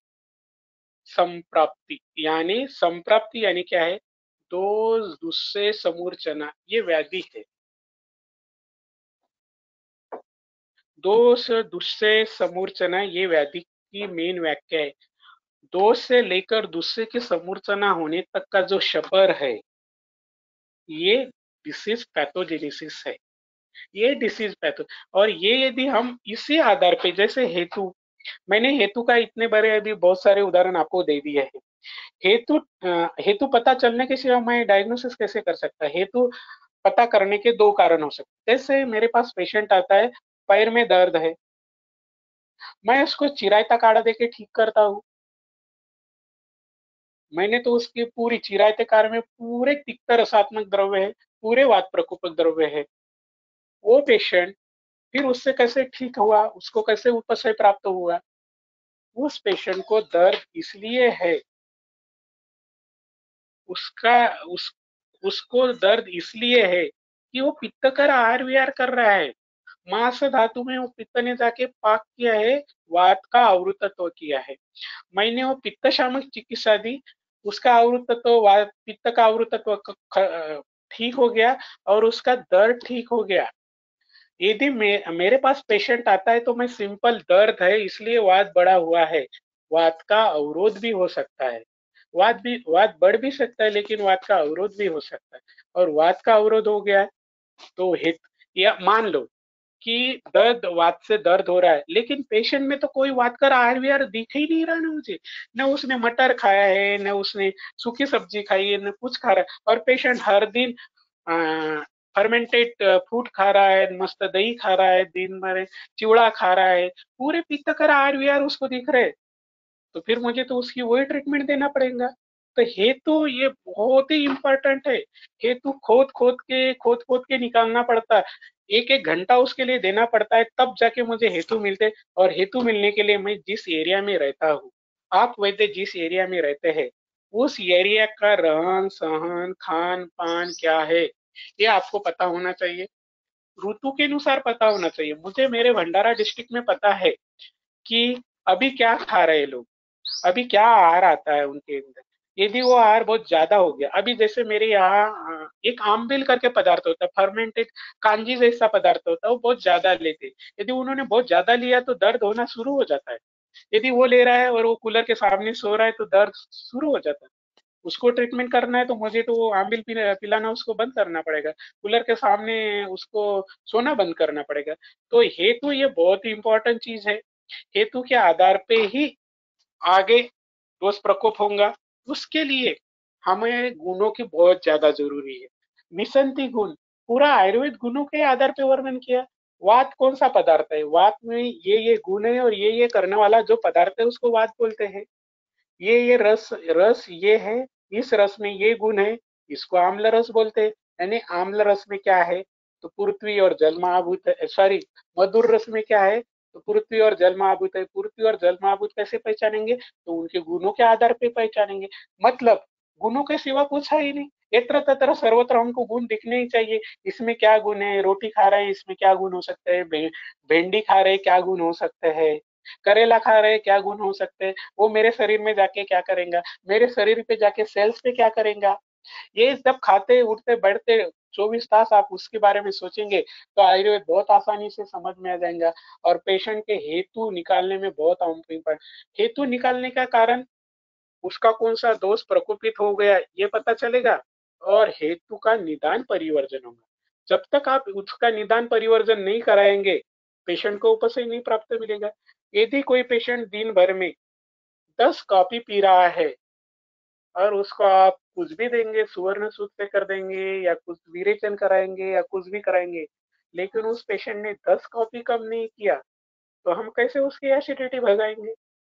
संप्राप्ति यानी क्या है? दोष दुस्से समूर्चना, ये व्याधि है। दोष दुस्से समूर्चना ये व्याधि की मेन व्याख्या है। दोष से लेकर दुस्से की समूर्चना होने तक का जो शपर है, ये डिसीज पैथोजेनेसिस है। ये डिसीज पैथो, और ये यदि हम इसी आधार पे, जैसे हेतु, मैंने हेतु का इतने बड़े अभी बहुत सारे उदाहरण आपको दे दिए हैं। हेतु पता चलने के सिवा मैं डायग्नोसिस कैसे कर सकता? हेतु पता करने के दो कारण हो सकते हैं। जैसे मेरे पास पेशेंट आता है, पैर में दर्द है, मैं उसको चिरायता काढ़ा देके ठीक करता हूँ। मैंने तो उसकी पूरी चिरायते काढ़े में पूरे तिक्त रसात्मक द्रव्य है, पूरे वात प्रकोपक द्रव्य है। वो पेशेंट फिर उससे कैसे ठीक हुआ, उसको कैसे उपशय प्राप्त हुआ? उस पेशेंट को दर्द इसलिए है, उसका उस उसको दर्द इसलिए है कि वो पित्त कर आहार विहार कर रहा है। मांस धातु में वो पित्त ने जाके पाक किया है, वात का आवृतत्व किया है। मैंने वो पित्त शामक चिकित्सा दी, उसका आवृतत्व, पित्त का आवृतत्व ठीक हो गया और उसका दर्द ठीक हो गया। यदि मेरे पास पेशेंट आता है तो मैं सिंपल दर्द है इसलिए वात बढ़ा हुआ है, वात का अवरोध भी हो सकता है, वात बढ़ भी सकता है, लेकिन वात का अवरोध भी हो सकता है। और वात का अवरोध हो गया है तो हित, या मान लो कि दर्द, वात से दर्द हो रहा है, लेकिन पेशेंट में तो कोई वात का आहार विहार दिख ही नहीं रहा ना मुझे, न उसने मटर खाया है, न उसने सूखी सब्जी खाई है, न कुछ खा रहा है। और पेशेंट हर दिन फर्मेंटेड फूड खा रहा है, मस्त दही खा रहा है, दिन भर चिवड़ा खा रहा है, पूरे पित्त का आहार विहार उसको दिख रहे, तो फिर मुझे तो उसकी वही ट्रीटमेंट देना पड़ेगा। तो हेतु ये बहुत ही इम्पोर्टेंट है। हेतु खोद खोद के निकालना पड़ता है, एक एक घंटा उसके लिए देना पड़ता है, तब जाके मुझे हेतु मिलते। और हेतु मिलने के लिए मैं जिस एरिया में रहता हूँ, आप वैद्य जिस एरिया में रहते हैं, उस एरिया का रहन सहन खान पान क्या है, ये आपको पता होना चाहिए। ऋतु के अनुसार पता होना चाहिए। मुझे मेरे भंडारा डिस्ट्रिक्ट में पता है कि अभी क्या खा रहे लोग, अभी क्या आहार आता है उनके अंदर, यदि वो आहार बहुत ज्यादा हो गया, अभी जैसे मेरे यहाँ एक आमबिल करके पदार्थ होता है, फर्मेंटेड कांजी जैसा पदार्थ होता है, वो बहुत ज्यादा लेते हैं। यदि उन्होंने बहुत ज्यादा लिया तो दर्द होना शुरू हो जाता है। यदि वो ले रहा है और वो कूलर के सामने सो रहा है तो दर्द शुरू हो जाता है। उसको ट्रीटमेंट करना है तो मुझे तो वो आमबिल पिलाना उसको बंद करना पड़ेगा, कूलर के सामने उसको सोना बंद करना पड़ेगा। तो हेतु ये बहुत ही इंपॉर्टेंट चीज है। हेतु के आधार पे ही आगे दोष प्रकोप होगा। उसके लिए हमें गुणों की बहुत ज्यादा जरूरी है। विसंति गुण पूरा आयुर्वेद गुणों के आधार पे वर्णन किया। वात कौन सा पदार्थ है, वात में ये गुण है और ये करने वाला जो पदार्थ है उसको वात बोलते हैं। ये रस रस ये है, इस रस में ये गुण है, इसको आम्ल रस बोलते हैं। यानी आम्ल रस में क्या है, तो पृथ्वी और जल महाभूत है। सॉरी, मधुर रस में क्या है, तो पृथ्वी और जल महाभूत है। पृथ्वी और जल महाभूत कैसे पहचानेंगे, तो उनके गुणों के आधार पे पहचानेंगे। मतलब गुणों के सिवा कुछ है ही नहीं। इत्र तत्र सर्वत्र हमको गुण दिखने ही चाहिए। इसमें क्या गुण है, रोटी खा रहे हैं इसमें क्या गुण हो सकते हैं, भिंडी खा रहे हैं क्या गुण हो सकते हैं, करेला खा रहे हैं क्या गुण हो सकते हैं, वो मेरे शरीर में जाके क्या करेगा, मेरे शरीर पे जाके सेल्स पे क्या करेगा। ये जब खाते उठते बैठते 24 तास आप उसके बारे में सोचेंगे तो आयुर्वेद बहुत आसानी से समझ में आ जाएगा। और पेशेंट के हेतु निकालने में बहुत इम्पोर्टेंट, हेतु निकालने का कारण उसका कौन सा दोष प्रकोपित हो गया ये पता चलेगा, और हेतु का निदान परिवर्जन होगा। जब तक आप उसका निदान परिवर्जन नहीं कराएंगे पेशेंट को उपशम नहीं प्राप्त मिलेगा। यदि कोई पेशेंट दिन भर में 10 कॉफी पी रहा है और उसको आप कुछ भी देंगे, सुवर्ण सूत्र से कर देंगे या कुछ विरेचन कराएंगे या कुछ भी कराएंगे, लेकिन उस पेशेंट ने 10 कॉफी कम नहीं किया, तो हम कैसे उसकी एसिडिटी भगाएंगे।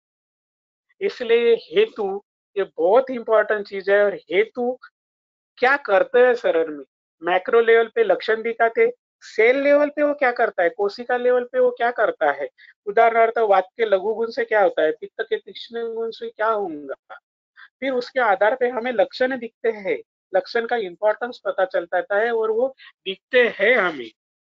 इसलिए हेतु ये बहुत इंपॉर्टेंट चीज है। और हेतु क्या करते हैं शरीर में, मैक्रो लेवल पे लक्षण दिखाते, सेल लेवल पे वो क्या करता है, कोशिका लेवल पे वो क्या करता है। उदाहरणार्थ वात के लघु गुण से क्या होता है, पित्त के तीक्ष्ण गुण से क्या होगा, फिर उसके आधार पे हमें लक्षण दिखते हैं, लक्षण का इंपॉर्टेंस पता चलता है और वो दिखते हैं हमें।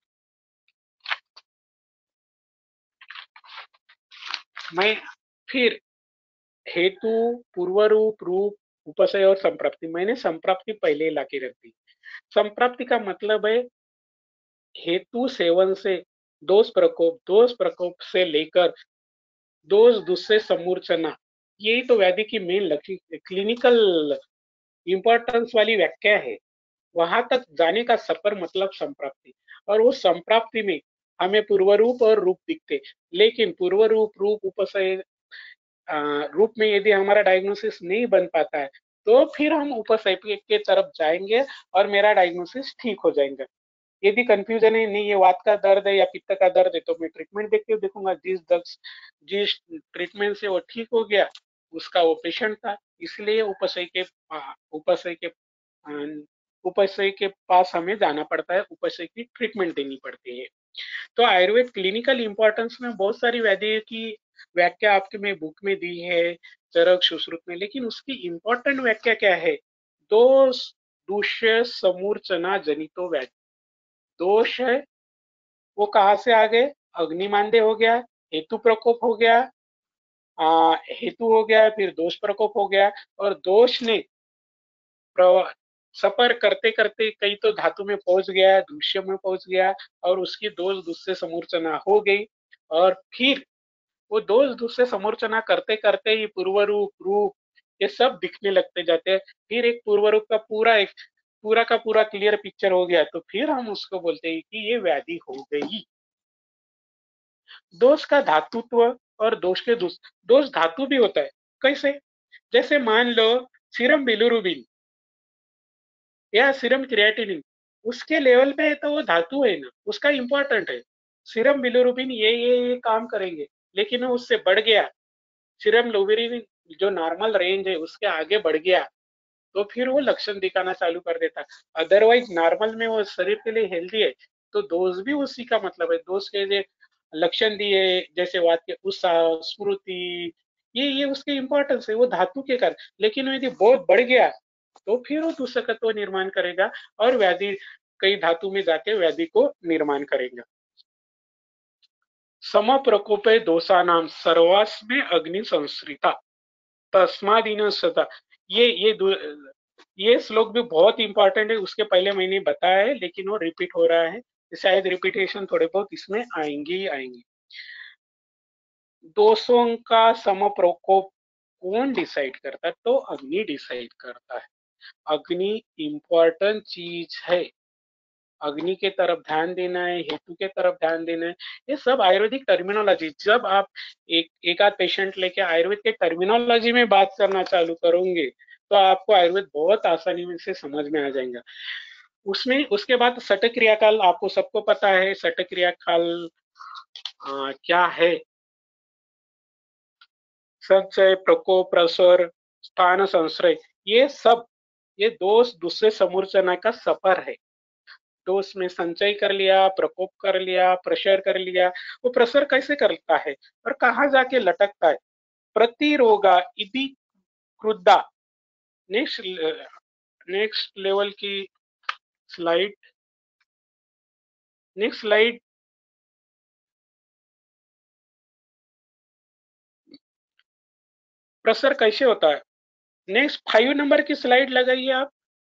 मैं फिर हेतु, पूर्व रूप, रूप, उपसय और संप्राप्ति, मैंने संप्राप्ति पहले ला के रख दी। संप्राप्ति का मतलब है हेतु सेवन से दोष प्रकोप से लेकर दोष दूसरे समूर्चना, यही तो व्याधि की मेन लक्षण क्लिनिकल इंपॉर्टेंस वाली व्याख्या है। वहां तक जाने का सफर मतलब संप्राप्ति। और उस संप्राप्ति में हमें पूर्व रूप और रूप दिखते, लेकिन पूर्व रूप, रूप, उपसय रूप में यदि हमारा डायग्नोसिस नहीं बन पाता है तो फिर हम उपसय के तरफ जाएंगे और मेरा डायग्नोसिस ठीक हो जाएगा। यदि कंफ्यूजन है, नहीं ये वात का दर्द है या पित्त का दर्द है, तो मैं ट्रीटमेंट देखते देखूंगा, जिस ट्रीटमेंट से वो ठीक हो गया उसका वो पेशेंट था, इसलिए उपसय के उपसय के पास हमें जाना पड़ता है, उपसय की ट्रीटमेंट देनी पड़ती है। तो आयुर्वेद क्लिनिकल इंपॉर्टेंस में बहुत सारी व्याधियों की व्याख्या आपके में बुक में दी है, चरक सुश्रुत में, लेकिन उसकी इंपॉर्टेंट व्याख्या क्या है, दोष दूष्य समूर्चना जनितो व्याधि। दोष है वो कहाँ से आ गए, अग्निमांदे हो गया, हेतु प्रकोप हो गया, हेतु हो गया, फिर दोष प्रकोप हो गया, और दोष ने सफर करते करते कई तो धातु में पहुंच गया, दूष्य में पहुंच गया, और उसकी दोष दूसरे समूर्चना हो गई, और फिर वो दोष दूसरे समूर्चना करते करते ही पूर्व रूप, रूप ये सब दिखने लगते जाते हैं। फिर एक पूर्व रूप का पूरा का पूरा क्लियर पिक्चर हो गया तो फिर हम उसको बोलते हैं कि ये व्याधि हो गई। दोष का धातुत्व और दोष के दोष धातु भी होता है। कैसे, जैसे मान लो सीरम बिलिरुबिन या सीरम क्रिएटिनिन, उसके लेवल पे तो वो धातु है ना, उसका इंपॉर्टेंट है। सीरम बिलिरुबिन ये काम करेंगे, लेकिन वो उससे बढ़ गया, सीरम लोबिरिन जो नॉर्मल रेंज है उसके आगे बढ़ गया तो फिर वो लक्षण दिखाना चालू कर देता। अदरवाइज नॉर्मल में वो शरीर के लिए हेल्दी है। तो दोष भी उसी का मतलब है, दोष के जो लक्षण दिए जैसे वाक्य उत्साह, स्मृति, ये उसके इंपॉर्टेंस है, वो धातु के कारण। लेकिन यदि बहुत बढ़ गया तो फिर वो दूषकत्व निर्माण करेगा और व्याधि कई धातु में जाके व्याधि को निर्माण करेगा। सम प्रकोपे दोषानाम सर्वास्मे अग्नि संश्रिता तस्मादीन सदा, ये श्लोक भी बहुत इंपॉर्टेंट है, उसके पहले मैंने बताया है लेकिन वो रिपीट हो रहा है, शायद रिपीटेशन थोड़े बहुत इसमें आएंगे ही आएंगे। दोषों का समप्रकोप कौन डिसाइड करता है? तो अग्नि डिसाइड करता है। अग्नि इंपॉर्टेंट चीज है, अग्नि के तरफ ध्यान देना है, हेतु के तरफ ध्यान देना है, ये सब आयुर्वेदिक टर्मिनोलॉजी। जब आप एक आध पेशेंट लेके आयुर्वेद के टर्मिनोलॉजी में बात करना चालू करोगे तो आपको आयुर्वेद बहुत आसानी में से समझ में आ जाएगा। उसमें उसके बाद सट क्रियाकाल, आपको सबको पता है सट क्रियाकाल क्या है। संचय, प्रकोप, प्रसर, स्थान संश्रय, ये सब ये दोष दूसरे समूर्चना का सफर है। दोष में संचय कर लिया, प्रकोप कर लिया, प्रसर कर लिया। वो प्रसर कैसे करता है और कहाँ जाके लटकता है? प्रतिरोगा इति क्रुद्धा। नेक्स्ट लेवल की स्लाइड, नेक्स्ट स्लाइड। प्रसर कैसे होता है? नेक्स्ट 5 नंबर की स्लाइड लगाइए आप।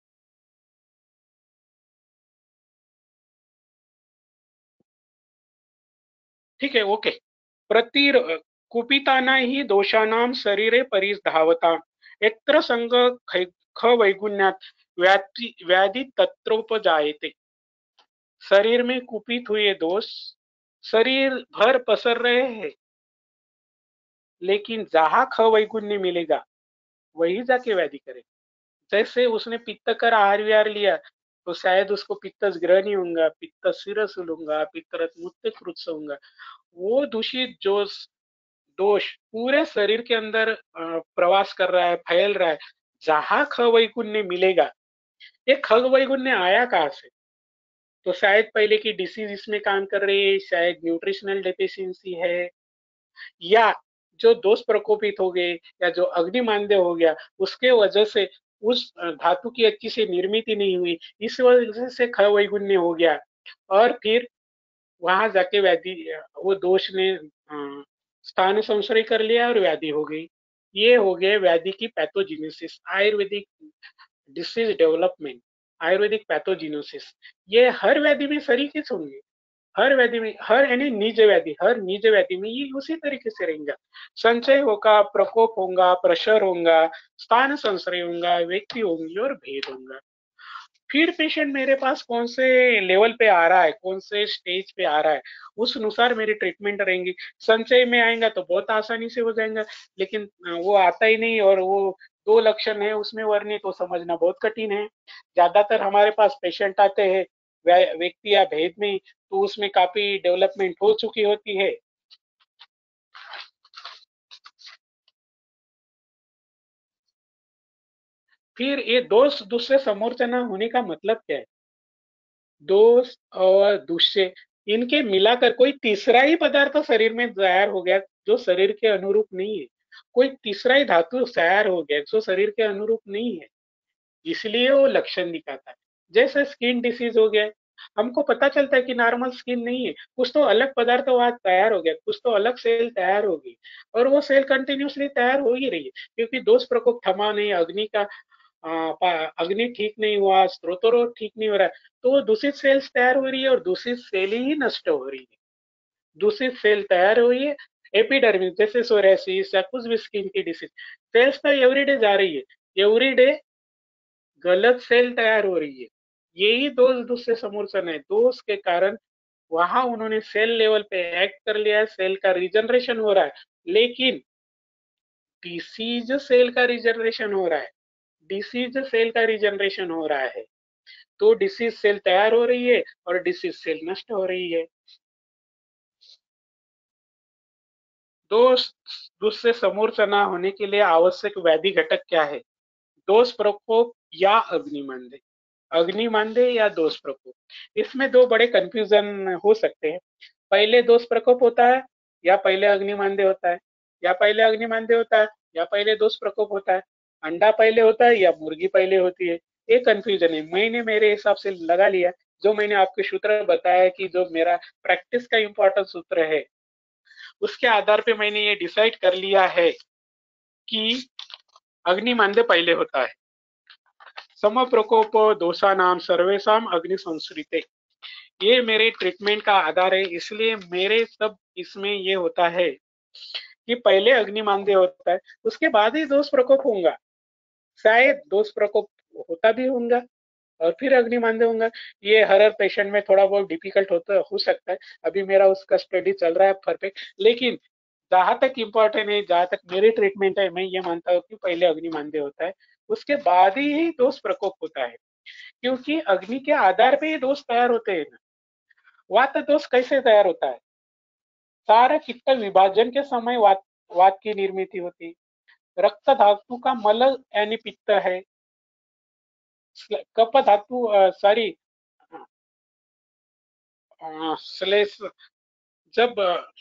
ठीक है, ओके। कुपिताना ही दोषानाम शरीरे परिधावता यत्र संग ख वैगुण्यात व्याधि तत्रोपजायते। शरीर में कुपित हुए दोष शरीर भर पसर रहे हैं, लेकिन जहां ख वैगुण्य मिलेगा वही जाके व्याधि करे। जैसे उसने पित्त कर आहार विहार लिया तो शायद उसको पित्तस ग्रह नहीं होगा, पित्त सिरस होगा, पित्तरत मुक्त कृत्स होगा। वो दूषित जो दोष पूरे शरीर के अंदर प्रवास कर रहा है, फैल रहा है। जहां ख वैगुण्य मिलेगा, ये खग वैगुण्य आया कहाँ से? तो शायद पहले की डिसीज इसमें काम कर रही है, शायद न्यूट्रिशनल डेफिशिएंसी है, या जो दोष प्रकोपित हो गए, या जो अग्निमांद्य हो गया उसके वजह से उस धातु की अच्छी से निर्मित नहीं हुई, इस वजह से ख वैगुण्य हो गया और फिर वहां जाके व्याधि, वो दोष ने स्थान संश्रय कर लिया और व्याधि हो गई। ये हो गए व्याधि की pathogenesis, Ayurvedic disease development, Ayurvedic pathogenesis. ये हर व्याधि में सरीके होंगे, हर व्याधि में, हर यानी हर निज व्याधि में ये उसी तरीके से रहेगा। संचय होगा, प्रकोप होगा, प्रसर होगा, स्थान संश्रय होगा, व्यक्ति होंगी और भेद होगा। फिर पेशेंट मेरे पास कौन से लेवल पे आ रहा है, कौन से स्टेज पे आ रहा है, उस अनुसार मेरी ट्रीटमेंट रहेंगी। संचय में आएगा तो बहुत आसानी से हो जाएगा, लेकिन वो आता ही नहीं और वो 2 लक्षण है उसमें वर्णित, तो समझना बहुत कठिन है। ज्यादातर हमारे पास पेशेंट आते हैं व्यक्ति या भेद में, तो उसमें काफी डेवलपमेंट हो चुकी होती है। फिर ये दोष दूसरे समूर्चना होने का मतलब क्या है? दोष और दूसरे इनके मिलाकर कोई तीसरा ही पदार्थ शरीर में तैयार हो गया जो शरीर के अनुरूप नहीं है, कोई तीसरा ही धातु तैयार हो गया जो शरीर के अनुरूप नहीं है, इसलिए वो लक्षण दिखाता है। जैसे स्किन डिसीज हो गया, हमको पता चलता है कि नॉर्मल स्किन नहीं है, कुछ तो अलग पदार्थ वहां तैयार हो गया, कुछ तो अलग सेल तैयार हो गई, और वो सेल कंटिन्यूसली तैयार हो ही रही है क्योंकि दोष प्रकोप थमा नहीं, अग्नि का अग्नि ठीक नहीं हुआ, स्त्रोतरोध ठीक नहीं हो रहा है, तो वो दूषित सेल्स तैयार हो रही है और दूषित सेल ही नष्ट हो रही है। दूषित सेल तैयार हो रही है, एपिडर्मिस जैसे सोरेसिस या कुछ भी स्किन की डिसीज, सेल्स तो एवरीडे जा रही है, एवरीडे गलत सेल तैयार हो रही है। यही दोष दूसरे समूर्चन है। दोष के कारण वहां उन्होंने सेल लेवल पे एक्ट कर लिया है, सेल का रिजनरेशन हो रहा है, लेकिन डिसीज सेल का रिजनरेशन हो रहा है, डिसीज सेल का रिजनरेशन हो रहा है, तो डिसीज सेल तैयार हो रही है और डिसीज सेल नष्ट हो रही है। दोष दूसरे समूर्चना होने के लिए आवश्यक व्याधि घटक क्या है? दोष प्रकोप या अग्निमांद्य, अग्निमांद्य या दोष प्रकोप। इसमें 2 बड़े कंफ्यूजन हो सकते हैं। पहले दोष प्रकोप होता है या पहले अग्निमांद्य होता है, या पहले अग्निमांद्य होता है या पहले दोष प्रकोप होता है, अंडा पहले होता है या मुर्गी पहले होती है, ये कंफ्यूजन है। मैंने मेरे हिसाब से लगा लिया, जो मैंने आपके सूत्र बताया कि जो मेरा प्रैक्टिस का इंपॉर्टेंट सूत्र है, उसके आधार पे मैंने ये डिसाइड कर लिया है कि अग्निमांद्य पहले होता है। समप्रकोप दोषानाम सर्वेशाम अग्नि संसृते, ये मेरे ट्रीटमेंट का आधार है। इसलिए मेरे सब इसमें ये होता है कि पहले अग्निमांद्य होता है, उसके बाद ही दोष प्रकोप होगा। शायद दोष प्रकोप होता भी होगा और फिर अग्निमांद्य होगा। ये हर पेशेंट में थोड़ा बहुत डिफिकल्ट हो सकता है। अभी मेरा उसका स्टडी चल रहा है परफेक्ट, लेकिन जहां तक इम्पोर्टेंट है, जहां तक मेरी ट्रीटमेंट है, मैं ये मानता हूँ कि पहले अग्निमांद्य होता है, उसके बाद ही दोष प्रकोप होता है। क्योंकि अग्नि के आधार पे ये दोष तैयार होते हैं ना। वात दोष कैसे तैयार होता है? सारा पित्त विभाजन के समय वात की निर्मित होती है। रक्त धातु का मल यानी पित्त है। कप धातु सॉरी श्लेष, जब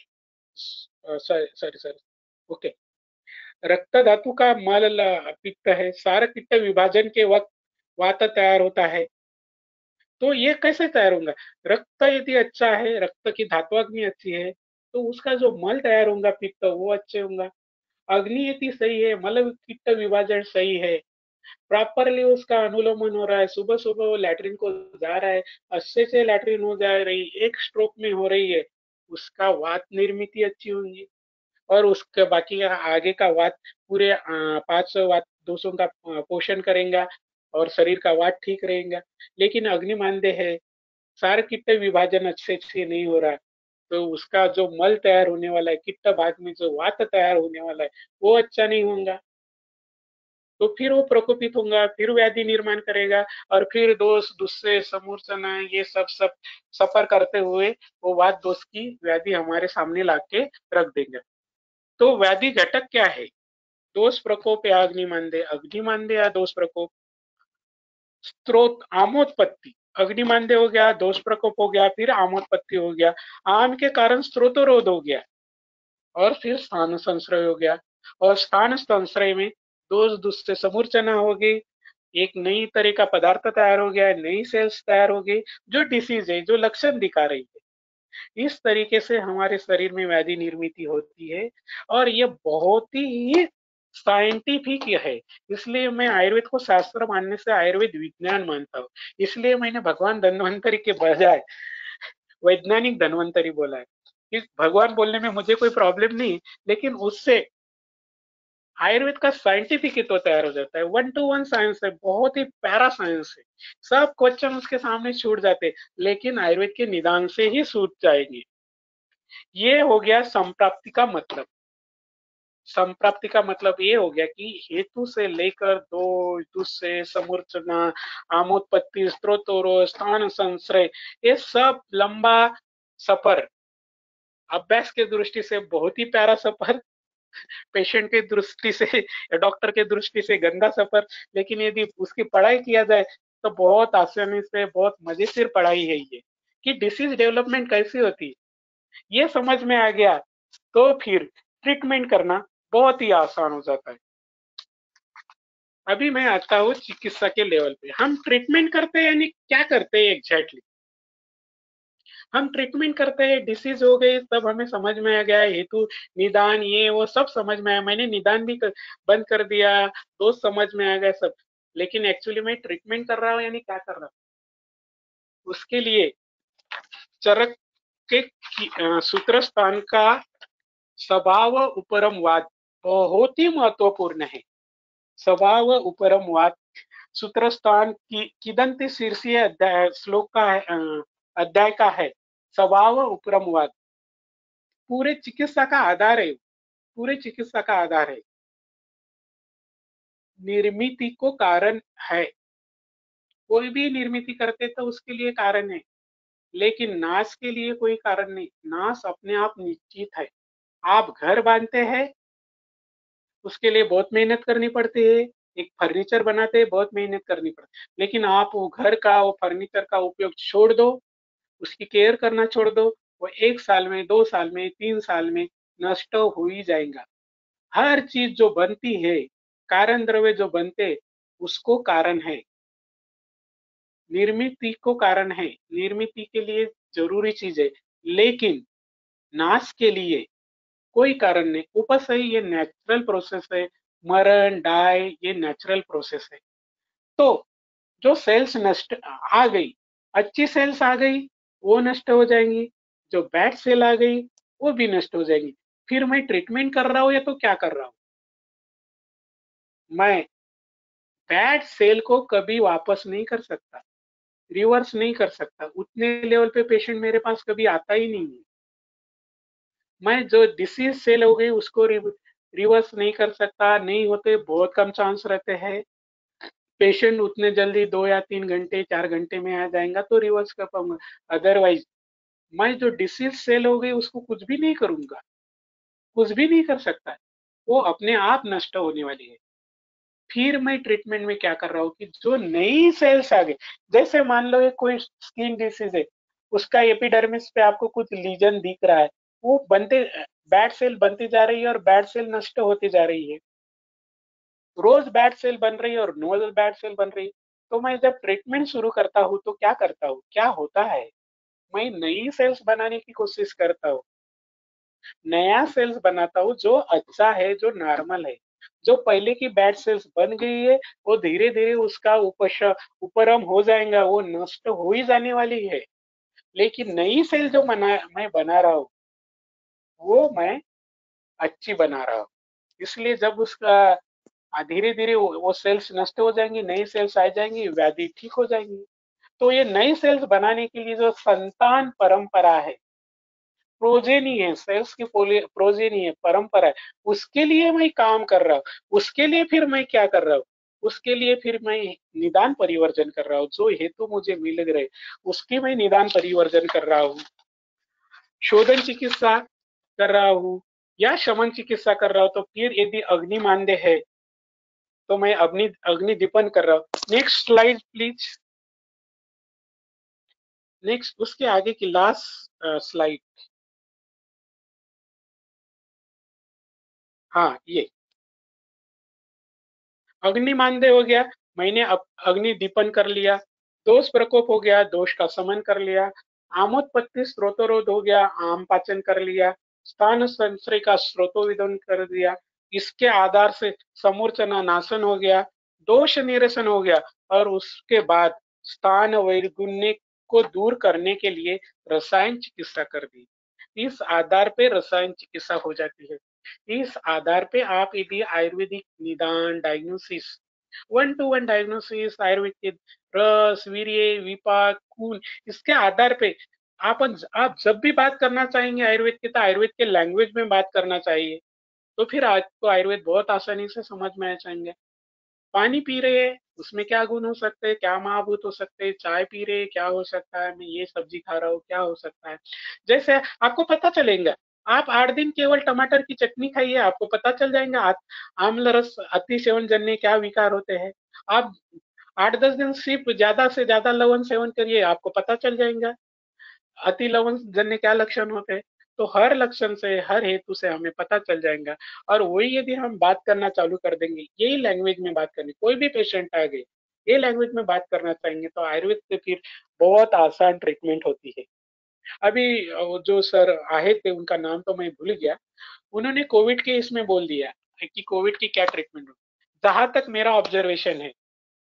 सॉरी ओके, रक्त धातु का मल पित्त है। सारा पित्त विभाजन के वक्त वात तैयार होता है। तो ये कैसे तैयार होगा? रक्त यदि अच्छा है, रक्त की धात्वाग्नि अच्छी है, तो उसका जो मल तैयार होगा पित्त, वो अच्छे होगा। अग्नि यदि सही है, मल पित्त विभाजन सही है, प्रॉपरली उसका अनुलोमन हो रहा है, सुबह सुबह वो लैट्रिन को जा रहा है, अच्छे से लैट्रिन हो जा रही, एक स्ट्रोक में हो रही है, उसका वात निर्मित अच्छी होगी और उसके बाकी आगे का वात पूरे 5 वात दोषों का पोषण करेगा और शरीर का वात ठीक रहेगा। लेकिन अग्निमांद्य है, सार कित्त विभाजन अच्छे से नहीं हो रहा, तो उसका जो मल तैयार होने वाला है, कित्त भाग में जो वात तैयार होने वाला है, वो अच्छा नहीं होगा। तो फिर वो प्रकोपित होगा, फिर व्याधि निर्माण करेगा और फिर दोष, दुस्से, समूर्छना, ये सब सफर करते हुए वो वात दोष की व्याधि हमारे सामने लाके रख देंगे। तो व्याधि घटक क्या है? दोष प्रकोप या अग्निमांद्य, अग्निमांद्य या दोष प्रकोप। स्त्रोत आमोत्पत्ति, अग्निमांद्य हो गया, दोष प्रकोप हो गया, फिर आमोत्पत्ति हो गया। आम के कारण स्त्रोतरोध हो गया और फिर स्थान संश्रय हो गया, और स्थान संश्रय में दोष दुष्ट समूर्चना होगी, एक नई तरह का पदार्थ तैयार हो गया, नई सेल्स तैयार हो गई जो डिसीज है, जो लक्षण दिखा रही है। इस तरीके से हमारे शरीर में व्याधि निर्मित होती है और ये बहुत ही साइंटिफिक है। इसलिए मैं आयुर्वेद को शास्त्र मानने से आयुर्वेद विज्ञान मानता हूँ। इसलिए मैंने भगवान धन्वंतरी के बजाय वैज्ञानिक धन्वंतरी बोला है कि भगवान बोलने में मुझे कोई प्रॉब्लम नहीं, लेकिन उससे आयुर्वेद का साइंटिफिक तो तैयार हो जाता है। 1-to-1 साइंस है, बहुत ही पैरा साइंस है। सब क्वेश्चन उसके सामने छूट जाते, लेकिन आयुर्वेद के निदान से ही छूट जाएंगे। ये हो गया संप्राप्ति का मतलब। संप्राप्ति का मतलब ये हो गया कि हेतु से लेकर दो, दुष्से, समूर्चना, आमोत्पत्ति, स्त्रोतोरो, स्थान संश्रय, ये सब लंबा सफर, अभ्यास के दृष्टि से बहुत ही प्यारा सफर, पेशेंट के दृष्टि से या डॉक्टर के दृष्टि से गंदा सफर, लेकिन यदि उसकी पढ़ाई किया जाए तो बहुत आसानी से, बहुत मजेदार पढ़ाई है ये, कि डिसीज डेवलपमेंट कैसी होती है, ये समझ में आ गया तो फिर ट्रीटमेंट करना बहुत ही आसान हो जाता है। अभी मैं आता हूँ चिकित्सा के लेवल पे। हम ट्रीटमेंट करते हैं यानी क्या करते हैं एग्जैक्टली? हम ट्रीटमेंट करते हैं, डिसीज हो गई तब हमें समझ में आ गया, हेतु, निदान, ये वो सब समझ में आया। मैंने निदान भी बंद कर दिया, दोष समझ में आ गया सब, लेकिन एक्चुअली मैं ट्रीटमेंट कर रहा हूँ यानी क्या कर रहा हूँ? उसके लिए चरक के सूत्र स्थान का स्वभाव उपरमवाद बहुत ही महत्वपूर्ण है। स्वभाव उपरमवाद सूत्र स्थान की किदंती शीर्षीय अध्याय श्लोक का है, अध्याय का है। स्वभाव उपरमवाद पूरे चिकित्सा का आधार है, पूरे चिकित्सा का आधार है। निर्मिति को कारण है, कोई भी निर्मिति करते तो उसके लिए कारण है, लेकिन नाश के लिए कोई कारण नहीं। नाश अपने आप निश्चित है। आप घर बांधते हैं, उसके लिए बहुत मेहनत करनी पड़ती है। एक फर्नीचर बनाते हैं, बहुत मेहनत करनी पड़ती है, लेकिन आप वो घर का, वो फर्नीचर का उपयोग छोड़ दो, उसकी केयर करना छोड़ दो, वो 1 साल में, 2 साल में, 3 साल में नष्ट हो ही जाएगा। हर चीज जो बनती है, कारण द्रव्य जो बनते, उसको कारण है, निर्मिति को कारण है, निर्मिति के लिए जरूरी चीज है, लेकिन नाश के लिए कोई कारण नहीं। ऊपर से ही ये नेचुरल प्रोसेस है, मरण, डाई, ये नेचुरल प्रोसेस है। तो जो सेल्स नष्ट आ गई, अच्छी सेल्स आ गई, वो नष्ट हो जाएंगी, जो बैड सेल आ गई वो भी नष्ट हो जाएंगी। फिर मैं ट्रीटमेंट कर रहा हूँ या तो क्या कर रहा हूँ, मैं बैड सेल को कभी वापस नहीं कर सकता, रिवर्स नहीं कर सकता, उतने लेवल पे पेशेंट मेरे पास कभी आता ही नहीं है। मैं जो डिसीज सेल हो गई उसको रिवर्स नहीं कर सकता, नहीं होते, बहुत कम चांस रहते हैं। पेशेंट उतने जल्दी 2 या 3 घंटे 4 घंटे में आ जाएगा तो रिवर्स कर पाऊंगा। अदरवाइज मैं जो डिसीज सेल हो गई उसको कुछ भी नहीं करूंगा, कुछ भी नहीं कर सकता, वो अपने आप नष्ट होने वाली है। फिर मैं ट्रीटमेंट में क्या कर रहा हूँ कि जो नई सेल्स आ गई, जैसे मान लो ये कोई स्किन डिसीज है, उसका एपिडर्मिस पे आपको कुछ लीजन दिख रहा है, वो बनते बैड सेल बनती जा रही है और बैड सेल नष्ट होती जा रही है, रोज बैड सेल बन रही है और रोज बैड सेल बन रही है। तो मैं जब ट्रीटमेंट शुरू करता हूँ तो क्या करता हूँ, क्या होता है, मैं नई सेल्स बनाने की कोशिश करता हूँ, नया सेल्स बनाता हूँ जो अच्छा है, जो नॉर्मल है। जो पहले की बैड सेल्स बन गई है वो धीरे धीरे उसका उपरम हो जाएगा, वो नष्ट हो ही जाने वाली है। लेकिन नई सेल जो मैं बना रहा हूँ वो मैं अच्छी बना रहा हूँ। इसलिए जब उसका धीरे धीरे वो सेल्स नष्ट हो जाएंगी, नई सेल्स आ जाएंगी, व्याधि ठीक हो जाएंगी। तो ये नई सेल्स बनाने के लिए जो संतान परंपरा है, प्रोजेनी है, सेल्स की प्रोजेनी है, परंपरा है, उसके लिए मैं काम कर रहा हूँ। उसके लिए फिर मैं क्या कर रहा हूँ, उसके लिए फिर मैं निदान परिवर्जन कर रहा हूँ, जो हेतु मुझे मिल रहे उसकी मैं निदान परिवर्जन कर रहा हूँ, शोधन चिकित्सा कर रहा हूँ या शमन चिकित्सा कर रहा हूँ। तो फिर यदि अग्निमांद्य है तो मैं अग्निदीपन कर रहा हूँ। नेक्स्ट स्लाइड प्लीज, नेक्स्ट उसके आगे की लास्ट स्लाइड। हाँ, ये अग्निमांद्य हो गया, मैंने अग्निदीपन कर लिया। दोष प्रकोप हो गया, दोष का शमन कर लिया। आमोत्पत्ति स्रोतरोध हो गया, आम पाचन कर लिया। स्थान संश्रय का स्रोतोविदन कर दिया, इसके आधार से समूर्चना नाशन हो गया, दोष निरसन हो गया। और उसके बाद स्थान वैगुण्य को दूर करने के लिए रसायन चिकित्सा कर दी। इस आधार पे रसायन चिकित्सा हो जाती है। इस आधार पे आप यदि आयुर्वेदिक निदान डायग्नोसिस, 1-to-1 डायग्नोसिस, आयुर्वेदिक रस, वीर्य, विपाक, खून, इसके आधार पे आप जब भी बात करना चाहेंगे आयुर्वेद की, तो आयुर्वेद के लैंग्वेज में बात करना चाहिए, तो फिर आपको आयुर्वेद बहुत आसानी से समझ में आ जाएंगे। पानी पी रहे हैं उसमें क्या गुण हो सकते हैं, क्या महाभूत हो सकते हैं, चाय पी रहे हैं क्या हो सकता है, मैं ये सब्जी खा रहा हूँ क्या हो सकता है। जैसे आपको पता चलेगा, आप 8 दिन केवल टमाटर की चटनी खाइए, आपको पता चल जाएगा आम्ल रस अति सेवन जन्य क्या विकार होते हैं। आप 8-10 दिन सिर्फ ज्यादा से ज्यादा लवण सेवन करिए, आपको पता चल जाएगा अति लवण जन्य क्या लक्षण होते हैं। तो हर लक्षण से, हर हेतु से हमें पता चल जाएगा। और वही यदि हम बात करना चालू कर देंगे, यही लैंग्वेज में बात करनी, कोई भी पेशेंट आ गए ये लैंग्वेज में बात करना चाहेंगे, तो आयुर्वेद से फिर बहुत आसान ट्रीटमेंट होती है। अभी जो सर आए थे उनका नाम तो मैं भूल गया, उन्होंने कोविड के इसमें बोल दिया कि कोविड की क्या ट्रीटमेंट हो। जहां तक मेरा ऑब्जर्वेशन है,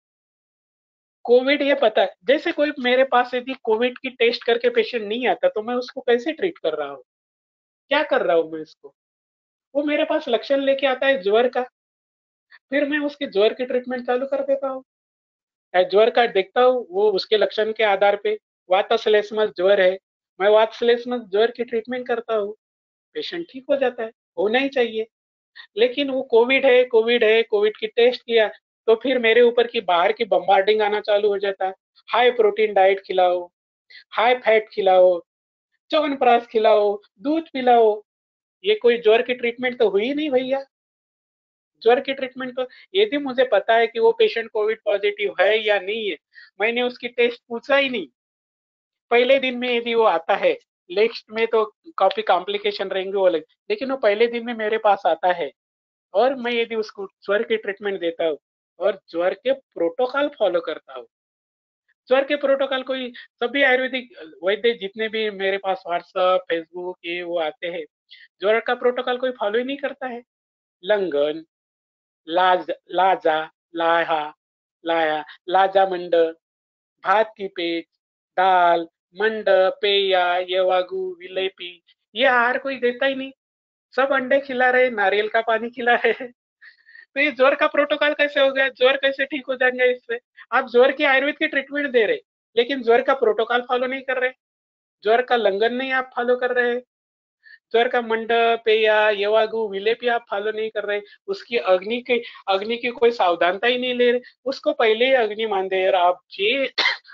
कोविड ये पता है, जैसे कोई मेरे पास यदि कोविड की टेस्ट करके पेशेंट नहीं आता तो मैं उसको कैसे ट्रीट कर रहा हूँ, क्या कर रहा हूँ मैं इसको। वो मेरे पास लक्षण लेके आता है ज्वर का, फिर मैं उसके ज्वर की ट्रीटमेंट चालू कर देता हूँ। ज्वर का देखता हूँ, वो उसके लक्षण के आधार पे वातश्लेष्मस ज्वर है, मैं वातश्लेष्मस ज्वर की ट्रीटमेंट करता हूँ, पेशेंट ठीक हो जाता है, होना ही चाहिए। लेकिन वो कोविड है, कोविड है, कोविड की टेस्ट किया तो फिर मेरे ऊपर की बाहर की बम्बार्डिंग आना चालू हो जाता है। हाई प्रोटीन डाइट खिलाओ, हाई फैट खिलाओ, च्यवनप्राश खिलाओ, दूध पिलाओ। ये कोई ज्वर की ट्रीटमेंट तो हुई नहीं भैया। ज्वर की ट्रीटमेंट तो यदि मुझे पता है कि वो पेशेंट कोविड पॉजिटिव है या नहीं है, मैंने उसकी टेस्ट पूछा ही नहीं। पहले दिन में यदि वो आता है, नेक्स्ट में तो काफी कॉम्प्लिकेशन रहेंगे वो अलग, लेकिन वो पहले दिन में मेरे पास आता है और मैं यदि उसको ज्वर की ट्रीटमेंट देता हूँ और ज्वर के प्रोटोकॉल फॉलो करता हूँ। ज्वर के प्रोटोकॉल कोई सभी आयुर्वेदिक वैद्य जितने भी मेरे पास व्हाट्सएप फेसबुक ये वो आते हैं, ज्वर का प्रोटोकॉल कोई फॉलो ही नहीं करता है। लंगन, लाज लाजा लाहा लाया लाजा मंड, भात की पेच, दाल मंड, पेया येवागु विलेपी, ये आहार कोई देता ही नहीं। सब अंडे खिला रहे, नारियल का पानी खिला रहे। तो ये ज्वर का प्रोटोकॉल कैसे हो गया? ज्वर कैसे ठीक हो जाएंगे इससे? आप ज्वर की आयुर्वेद की ट्रीटमेंट दे रहे, लेकिन ज्वर का प्रोटोकॉल फॉलो नहीं कर रहे, ज्वर का लंगन नहीं आप फॉलो कर रहे, ज्वर का मंडप पेया येवागु विलेपी आप फॉलो नहीं कर रहे, उसकी अग्नि की कोई सावधानता ही नहीं ले रहे, उसको पहले ही अग्नि मान दे और आप जे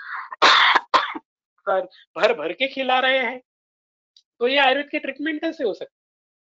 भर भर के खिला रहे हैं। तो ये आयुर्वेद की ट्रीटमेंट कैसे हो सकती?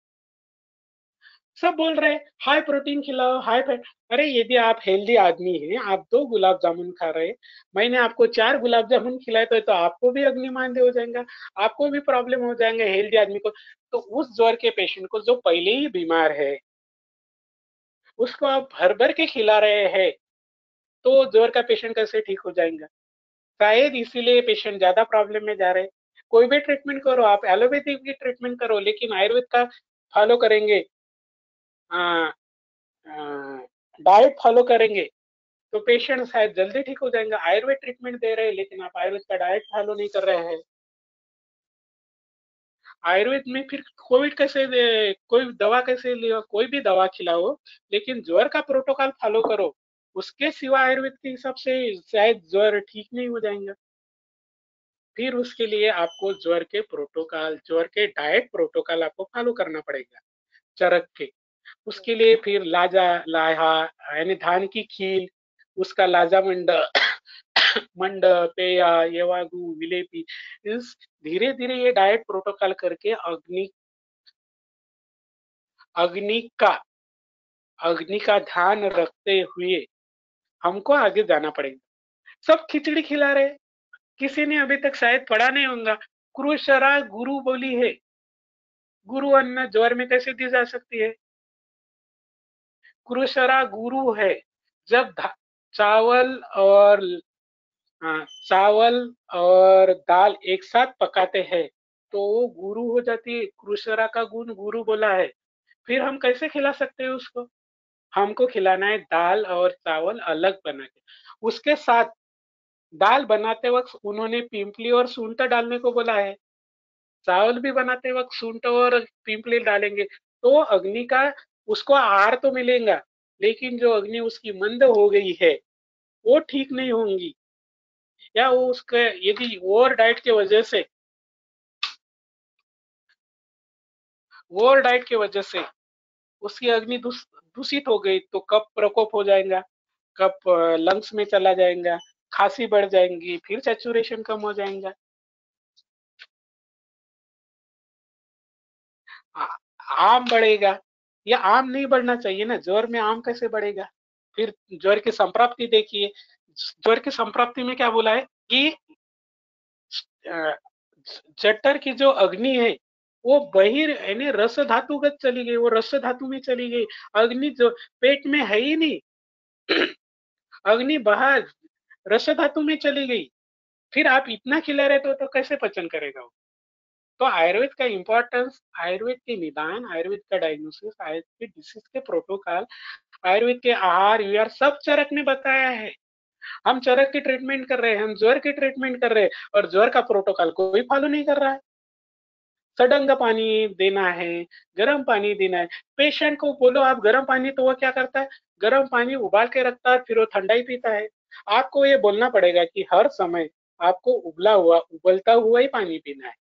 सब बोल रहे हैं हाई प्रोटीन खिलाओ, हाई फैट। अरे यदि आप हेल्दी आदमी हैं, आप 2 गुलाब जामुन खा रहे, मैंने आपको 4 गुलाब जामुन खिलाए, तो आपको भी अग्निमांद्य हो जाएगा, आपको भी प्रॉब्लम हो जाएंगे हेल्दी आदमी को। तो उस ज्वर के पेशेंट को जो पहले ही बीमार है, उसको आप भर भर के खिला रहे हैं, तो ज्वर का पेशेंट कैसे ठीक हो जाएगा? शायद इसीलिए पेशेंट ज्यादा प्रॉब्लम में जा रहे हैं। कोई भी ट्रीटमेंट करो, आप एलोपैथिक की ट्रीटमेंट करो, लेकिन आयुर्वेद का फॉलो करेंगे, डाइट फॉलो करेंगे, तो पेशेंट शायद जल्दी ठीक हो जाएगा। आयुर्वेद ट्रीटमेंट दे रहे हैं, लेकिन आप आयुर्वेद का डाइट फॉलो नहीं कर रहे हैं। आयुर्वेद में फिर कोविड कैसे कोई दवा कैसे लियो, कोई भी दवा खिलाओ, लेकिन ज्वर का प्रोटोकॉल फॉलो करो, उसके सिवा आयुर्वेद के हिसाब से शायद ज्वर ठीक नहीं हो जाएगा। फिर उसके लिए आपको ज्वर के प्रोटोकॉल, ज्वर के डाइट प्रोटोकॉल आपको फॉलो करना पड़ेगा चरक के। उसके लिए फिर लाजा लाहा यानी धान की खील, उसका लाजा मंड मंड पेया येवागु विलेपी, इस धीरे धीरे ये डाइट प्रोटोकॉल करके अग्नि अग्नि का अग्नि का ध्यान रखते हुए हमको आगे जाना पड़ेगा। सब खिचड़ी खिला रहे, किसी ने अभी तक शायद पढ़ा नहीं होगा, क्रुशरा गुरु बोली है, गुरु अन्न ज्वर में कैसे दी जा सकती है? क्रुशरा गुरु है। जब चावल और चावल और दाल एक साथ पकाते हैं, तो वो गुरु हो जाती है। क्रुशरा का गुण गुरु बोला है। फिर हम कैसे खिला सकते हैं उसको? हमको खिलाना है दाल और चावल अलग बना के। उसके साथ दाल बनाते वक्त उन्होंने पिंपली और सूंठ डालने को बोला है, चावल भी बनाते वक्त सूंठ और पिंपली डालेंगे, तो अग्नि का उसको आहार तो मिलेगा, लेकिन जो अग्नि उसकी मंद हो गई है, वो ठीक नहीं होंगी, या वो उसके यदि ओवर डाइट की वजह से उसकी अग्नि दूषित हो गई, तो कफ प्रकोप हो जाएगा, कफ लंग्स में चला जाएगा, खांसी बढ़ जाएंगी, फिर सैचुरेशन कम हो जाएगा। आम बढ़ेगा, या आम नहीं बढ़ना चाहिए ना, ज्वर में आम कैसे बढ़ेगा? फिर ज्वर की संप्राप्ति देखिए, ज्वर की संप्राप्ति में क्या बोला है कि जठर की जो अग्नि है वो बहिर यानी रस धातुगत चली गई, वो रस धातु में चली गई, अग्नि जो पेट में है ही नहीं अग्नि बाहर रस धातु में चली गई। फिर आप इतना खिला रहे तो कैसे पचन करेगा वो? तो आयुर्वेद का इंपॉर्टेंस, आयुर्वेद के निदान, आयुर्वेद का डायग्नोसिस, आयुर्वेद के डिसीज के प्रोटोकॉल, आयुर्वेद के आहार विहार सब चरक ने बताया है। हम चरक की ट्रीटमेंट कर रहे हैं, हम ज्वर की ट्रीटमेंट कर रहे हैं, और ज्वर का प्रोटोकॉल कोई फॉलो नहीं कर रहा है। सडंग पानी देना है, गर्म पानी देना है। पेशेंट को बोलो आप गर्म पानी, तो वो क्या करता है, गर्म पानी उबाल के रखता है, फिर वो ठंडा ही पीता है। आपको ये बोलना पड़ेगा कि हर समय आपको उबलता हुआ ही पानी पीना है।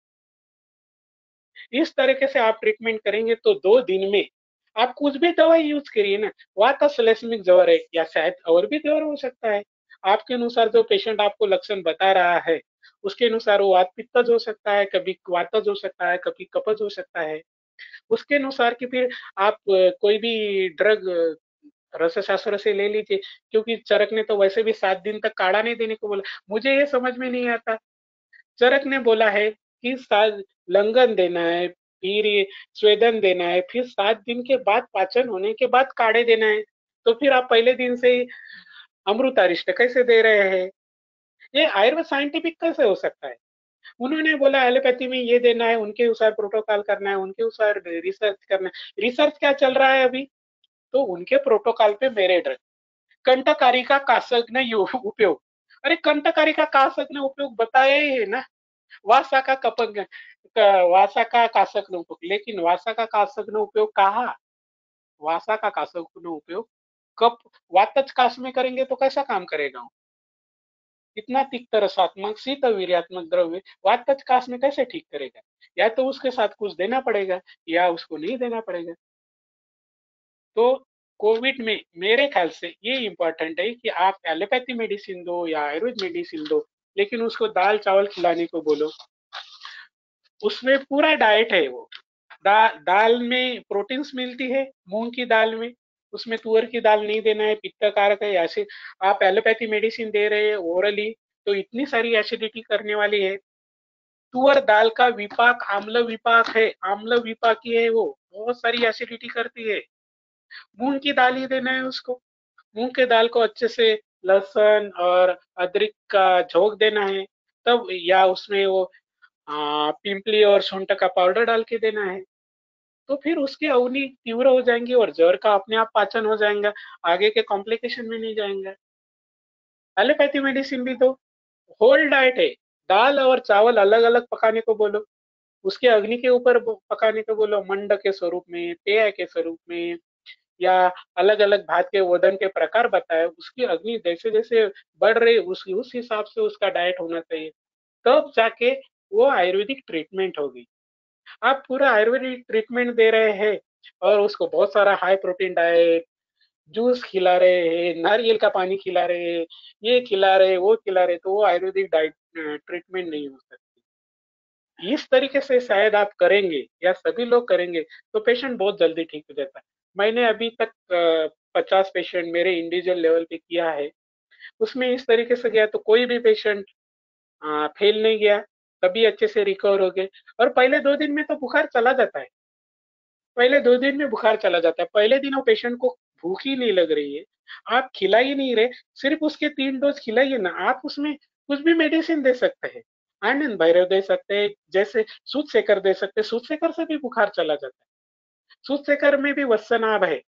इस तरीके से आप ट्रीटमेंट करेंगे तो 2 दिन में आप कुछ भी दवाई यूज करिए ना, वातस्लेस्मिक ज्वर है या शायद और भी ज्वर हो सकता है, आपके अनुसार जो पेशेंट आपको लक्षण बता रहा है उसके अनुसार वो वात पित्तज हो सकता है, कभी वातज हो सकता है, कभी कपज हो सकता है। उसके अनुसार की फिर आप कोई भी ड्रग रसशास्त्र से ले लीजिए, क्योंकि चरक ने तो वैसे भी 7 दिन तक काढ़ा नहीं देने को बोला। मुझे ये समझ में नहीं आता, चरक ने बोला है कि लंगन देना है, फिर ये स्वेदन देना है, फिर 7 दिन के बाद पाचन होने के बाद काढ़े देना है, तो फिर आप पहले दिन से ही अमृतारिष्ट कैसे दे रहे हैं? ये आयुर्वेद साइंटिफिक कैसे हो सकता है? उन्होंने बोला एलोपैथी में ये देना है, उनके अनुसार प्रोटोकॉल करना है, उनके अनुसार रिसर्च करना है। रिसर्च क्या चल रहा है अभी? तो उनके प्रोटोकॉल पे मेरे ड्रग कंटकारिका कासग्न उपयोग, अरे कंटकारिका कासग्न उपयोग बताया ही है ना, वासा का कपंग वासा का कासग्न उपयोग, लेकिन वासा का कासग्न उपयोग कहा, वासा का कासग्न उपयोग कप वातज कास में करेंगे तो कैसा काम करेगा, इतना तिक्त रसात्मक शीत वीर्यात्मक द्रव्य वातज कास में कैसे ठीक करेगा, या तो उसके साथ कुछ देना पड़ेगा या उसको नहीं देना पड़ेगा। तो कोविड में मेरे ख्याल से ये इम्पोर्टेंट है कि आप एलोपैथी मेडिसिन दो या आयुर्वेद मेडिसिन दो, लेकिन उसको दाल चावल खिलाने को बोलो, उसमें पूरा डाइट है वो, दाल में प्रोटीन्स मिलती है मूंग की दाल में, उसमें तुअर की दाल नहीं देना है, पित्त कारक है, ऐसे आप एलोपैथी मेडिसिन दे रहे हैं ओरली तो इतनी सारी एसिडिटी करने वाली है। तुअर दाल का विपाक आम्ल विपाक है, आम्ल विपाकी है, वो बहुत सारी एसिडिटी करती है। मूंग की दाल ही देना है उसको, मूंग के दाल को अच्छे से लहसुन और अदरक का झोंक देना है तब, या उसमें वो पिंपली और सूंठ का पाउडर डाल के देना है, तो फिर उसकी अवनी तीव्र हो जाएंगी और ज्वर का अपने आप पाचन हो जाएगा, आगे के कॉम्प्लिकेशन में नहीं जाएंगे। एलोपैथी मेडिसिन भी तो होल डाइट है, दाल और चावल अलग अलग पकाने को बोलो, उसके अग्नि के ऊपर पकाने को बोलो, मंड के स्वरूप में, पेय के स्वरूप में, या अलग अलग भात के ओदन के प्रकार बताए, उसकी अग्नि जैसे जैसे बढ़ रही उस हिसाब से उसका डाइट होना चाहिए, तब जाके वो आयुर्वेदिक ट्रीटमेंट होगी। आप पूरा आयुर्वेदिक ट्रीटमेंट दे रहे हैं और उसको बहुत सारा हाई प्रोटीन डाइट, जूस खिला रहे हैं, नारियल का पानी खिला रहे हैं, ये खिला रहे वो खिला रहे, तो वो आयुर्वेदिक डाइट ट्रीटमेंट नहीं हो सकती। इस तरीके से शायद आप करेंगे या सभी लोग करेंगे तो पेशेंट बहुत जल्दी ठीक हो जाता है। मैंने अभी तक 50 पेशेंट मेरे इंडिविजुअल लेवल पे किया है, उसमें इस तरीके से गया तो कोई भी पेशेंट फेल नहीं गया, सभी अच्छे से रिकवर हो गए। और पहले 2 दिन में तो बुखार चला जाता है, पहले 2 दिन में बुखार चला जाता है, पहले दिन वो पेशेंट को भूख ही नहीं लग रही है, आप खिला ही नहीं रहे, सिर्फ उसके 3 डोज खिलाइए ना, आप उसमें कुछ भी मेडिसिन दे सकते हैं, आनंद भैरव दे सकते हैं, जैसे सूद सेकर दे सकते हैं, सूद सेकर से भी बुखार चला जाता है, सूद सेकर में भी वत्सनाभ है,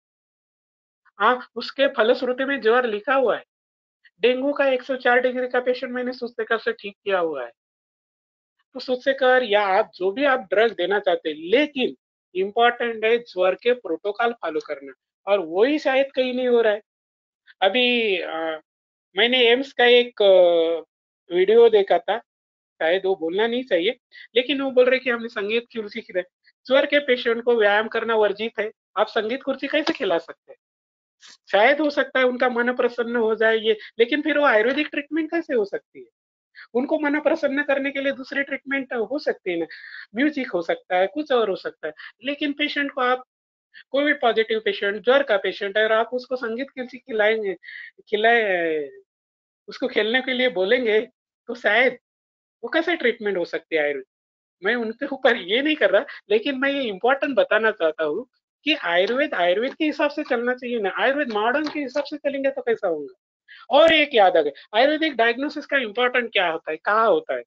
उसके फलश्रुति में ज्वर लिखा हुआ है। डेंगू का 104 डिग्री का पेशेंट मैंने सूद सेकर से ठीक किया हुआ है। तो सूद सेकर या आप जो भी आप ड्रग देना चाहते हैं, लेकिन इम्पोर्टेंट है ज्वर के प्रोटोकॉल फॉलो करना, और वही शायद कहीं नहीं हो रहा है। अभी मैंने एम्स का एक वीडियो देखा था, शायद वो बोलना नहीं चाहिए, लेकिन वो बोल रहे कि हमने संगीत कुर्सी खिलाई, ज्वर के पेशेंट को व्यायाम करना वर्जित है, आप संगीत कुर्सी कैसे खिला सकते हैं? शायद हो सकता है उनका मन प्रसन्न हो जाए ये, लेकिन फिर वो आयुर्वेदिक ट्रीटमेंट कैसे हो सकती है? उनको मन प्रसन्न करने के लिए दूसरी ट्रीटमेंट हो सकती है ना, म्यूजिक हो सकता है, कुछ और हो सकता है, लेकिन पेशेंट को आप कोविड पॉजिटिव पेशेंट, ज्वर का पेशेंट है और आप उसको संगीत कैसे खिलाए, उसको खेलने के लिए बोलेंगे, तो शायद वो कैसे ट्रीटमेंट हो सकती है आयुर्वेद। मैं उनके ऊपर ये नहीं कर रहा, लेकिन मैं ये इम्पोर्टेंट बताना चाहता हूँ कि आयुर्वेद आयुर्वेद के हिसाब से चलना चाहिए ना, आयुर्वेद मॉडर्न के हिसाब से चलेंगे तो कैसा होगा। और एक याद आ गया, आयुर्वेदिक डायग्नोसिस का इम्पोर्टेंट क्या होता है, कहाँ होता है,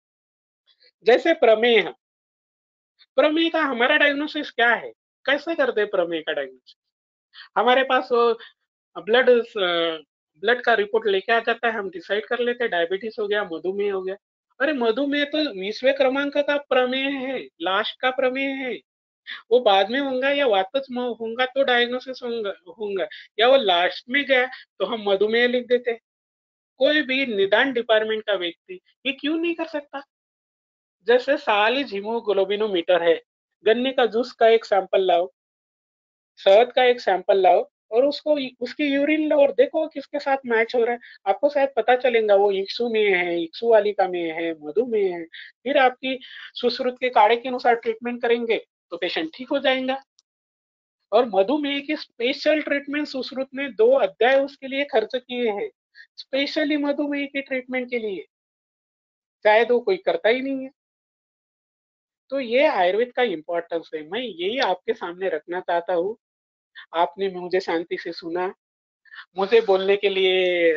जैसे प्रमेह, प्रमेह का हमारा डायग्नोसिस क्या है, कैसे करते हैं प्रमेह का डायग्नोसिस, हमारे पास ब्लड ब्लड का रिपोर्ट लेके आ जाता है, हम डिसाइड कर लेते हैं डायबिटीज हो गया, मधुमेह हो गया। अरे मधुमेह तो 20वें क्रमांक का प्रमेह है, लास्ट का प्रमेह है, वो बाद में होगा या वापस होगा तो डायग्नोसिस होगा, या वो लास्ट में गया तो हम मधुमेह लिख देते। कोई भी निदान डिपार्टमेंट का व्यक्ति ये क्यों नहीं कर सकता? जैसे सालिज हीमोग्लोबिनोमीटर है, गन्ने का जूस का एक सैंपल लाओ, शहद का एक सैंपल लाओ और उसको उसकी यूरिन लो और देखो किसके साथ मैच हो रहा है, आपको शायद पता चलेगा वो इक्सु में है, इक्सु वालिका में है, मधुमेह है। फिर आपकी सुश्रुत के काढ़े के अनुसार ट्रीटमेंट करेंगे तो पेशेंट ठीक हो जाएगा। और मधुमेह की स्पेशल ट्रीटमेंट सुश्रुत ने 2 अध्याय उसके लिए खर्च किए हैं, स्पेशली मधुमेह की ट्रीटमेंट के लिए, शायद वो कोई करता ही नहीं है। तो ये आयुर्वेद का इम्पोर्टेंस है, मैं यही आपके सामने रखना चाहता हूँ। आपने मुझे शांति से सुना, मुझे बोलने के लिए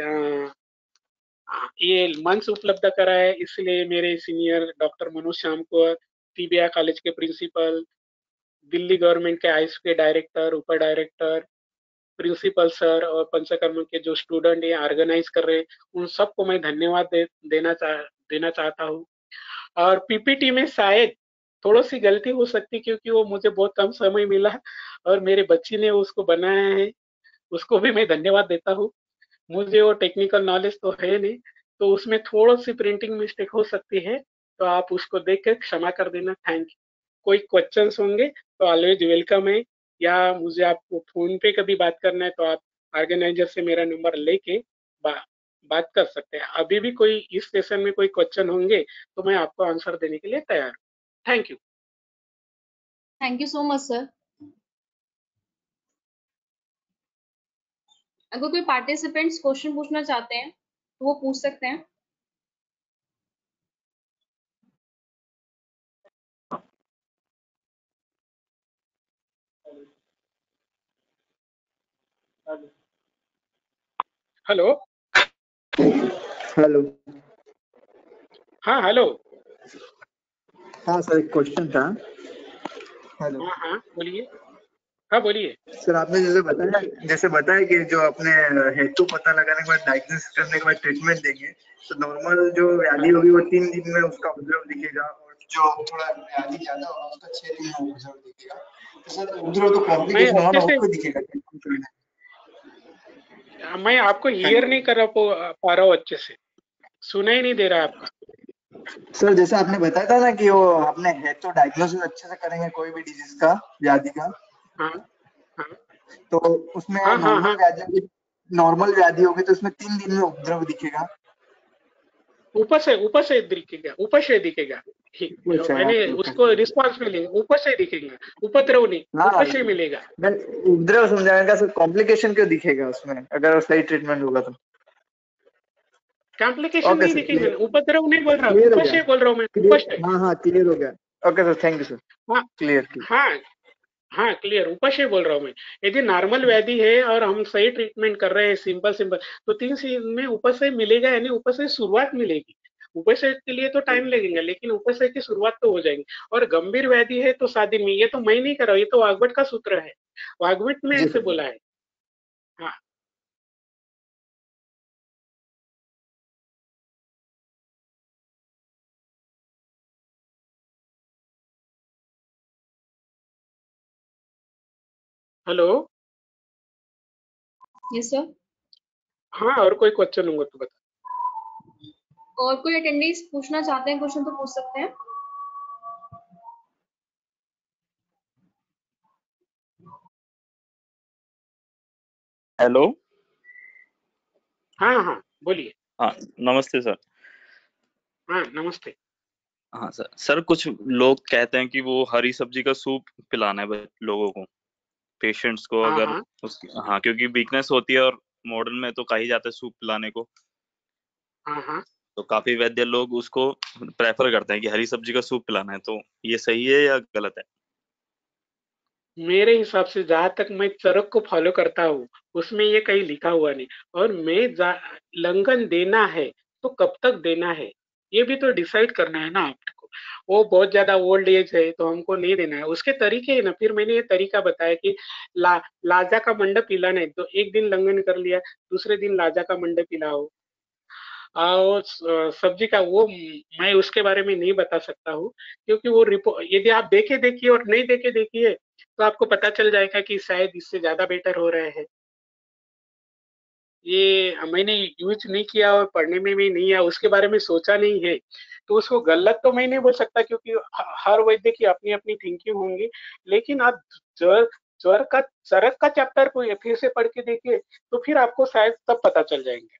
ये मंच उपलब्ध करा है, इसलिए मेरे सीनियर डॉक्टर मनोज श्याम को, सीबीआई कॉलेज के प्रिंसिपल, दिल्ली गवर्नमेंट के आयुष के डायरेक्टर, उप डायरेक्टर, प्रिंसिपल सर और पंचकर्म के जो स्टूडेंट ये ऑर्गेनाइज कर रहे हैं, उन सबको मैं धन्यवाद देना चाहता हूँ। और पीपीटी में शायद थोड़ी सी गलती हो सकती, क्योंकि वो मुझे बहुत कम समय मिला और मेरे बच्ची ने उसको बनाया है, उसको भी मैं धन्यवाद देता हूँ। मुझे वो टेक्निकल नॉलेज तो है नहीं, तो उसमें थोड़ी सी प्रिंटिंग मिस्टेक हो सकती है, तो आप उसको देख कर क्षमा कर देना। Thank you. कोई क्वेश्चंस होंगे तो ऑलवेज वेलकम है, या मुझे आपको फोन पे कभी बात करना है तो आप ऑर्गेनाइजर से मेरा नंबर लेके बा, बात कर सकते हैं। अभी भी कोई इस सेशन में कोई क्वेश्चन होंगे तो मैं आपको आंसर देने के लिए तैयार हूँ। Thank you. Thank you so much sir. अगर कोई पार्टिसिपेंट्स क्वेश्चन पूछना चाहते हैं तो वो पूछ सकते हैं। हेलो। हेलो। हाँ हेलो। हाँ सर, एक क्वेश्चन था। हेलो हाँ हाँ बोलिए। हाँ बोलिए। सर, आपने जैसे बताया कि जो अपने हेतु पता लगाने के बाद डायग्नोसिस करने के बाद ट्रीटमेंट देंगे, तो नॉर्मल जो व्याधि होगी वो 3 दिन में उसका उपद्रव दिखेगा, और जो थोड़ा व्याधि ज्यादा होगा उसका 6 दिन में उपद्रव दिखेगा। तो सर उपद्रव तो मैं कॉम्प्लिकेशन अच्छे हो से वो दिखेगा। मैं आपको हियर नहीं कर पा रहा हूँ, अच्छे से सुना ही नहीं दे रहा आपका। सर जैसे आपने बताया था ना कि वो अपने हेतु डायग्नोसिस अच्छे से करेंगे कोई भी डिजीज का, व्याधि का, हाँ हाँ तो उसमें हाँ हाँ हाँ। नॉर्मल व्याधि होगी तो उसमें 3 दिन में उपद्रव दिखेगा। ऊपर से दिखेगा, ऊपर से दिखेगा। मैंने उसको रिस्पॉन्स मिलेगा, ऊपर से दिखेगा, उपद्रव नहीं, हाँ, ऊपर से मिलेगा। मैं उपद्रव समझाएगा सर, कॉम्प्लिकेशन क्यों दिखेगा उसमें अगर सही ट्रीटमेंट होगा तो? कॉम्प्लिकेशन ओके नहीं सर, दिखेंगे, उपद्रव नहीं बोल रहा, क्लियर हो ऊपर गया। से बोल रहा हूँ मैं, ऊपर क्लियर, से। हाँ हाँ क्लियर हो गया। Okay sir, thank you sir. हाँ क्लियर। हाँ हाँ क्लियर, ऊपर से बोल रहा हूँ मैं। यदि नॉर्मल व्याधि है और हम सही ट्रीटमेंट कर रहे हैं, सिंपल सिंपल, तो 3 दिन में ऊपर से मिलेगा, यानी ऊपर से शुरुआत मिलेगी। ऊपर से के लिए तो टाइम लगेगा, लेकिन ऊपर से की शुरुआत तो हो जाएगी। और गंभीर व्याधि है तो 7 दिन में। ये तो मैं नहीं कर रहा हूँ, ये तो वाग्भट का सूत्र है, वाग्भट में जी ऐसे सर। बोला है। हाँ हेलो। Yes sir. हाँ, और कोई क्वेश्चन होगा तो बता। और कोई अटेंडेंस पूछना चाहते हैं क्वेश्चन तो पूछ सकते हैं। हेलो। हाँ हाँ बोलिए। हाँ नमस्ते सर। हाँ नमस्ते। हाँ सर, सर कुछ लोग कहते हैं कि वो हरी सब्जी का सूप पिलाना है लोगों को, पेशेंट्स को, हाँ अगर हाँ उसकी, हाँ क्योंकि वीकनेस होती है और मॉडर्न में तो कहा ही जाता है सूप पिलाने को, हाँ हाँ। तो काफी वैद्य लोग उसको प्रेफर करते हैं कि हरी सब्जी का सूप पिलाना है, तो ये सही है या गलत है? मेरे हिसाब से जहां तक मैं चरक को फॉलो करता हूँ, उसमें ये कहीं लिखा हुआ नहीं। और लंघन देना है तो कब तक देना है, ये भी तो डिसाइड करना है ना आपको। वो बहुत ज्यादा ओल्ड एज है तो हमको नहीं देना है, उसके तरीके है ना। फिर मैंने ये तरीका बताया कि लाजा का मंडप पिलाना है तो एक दिन लंघन कर लिया, दूसरे दिन लाजा का मंडप पिलाओ। और सब्जी का वो मैं उसके बारे में नहीं बता सकता हूँ, क्योंकि वो रिपोर्ट यदि आप देखे देखिए और नहीं देखे देखिए तो आपको पता चल जाएगा कि शायद इससे ज्यादा बेटर हो रहे हैं। ये मैंने यूज नहीं किया और पढ़ने में भी नहीं आया, उसके बारे में सोचा नहीं है, तो उसको गलत तो मैं नहीं बोल सकता, क्योंकि हर वैद्य की अपनी अपनी थिंकिंग होंगी। लेकिन आप ज्वर ज्वर का चरक का चैप्टर को फिर से पढ़ के देखिए तो फिर आपको शायद तब पता चल जाएंगे।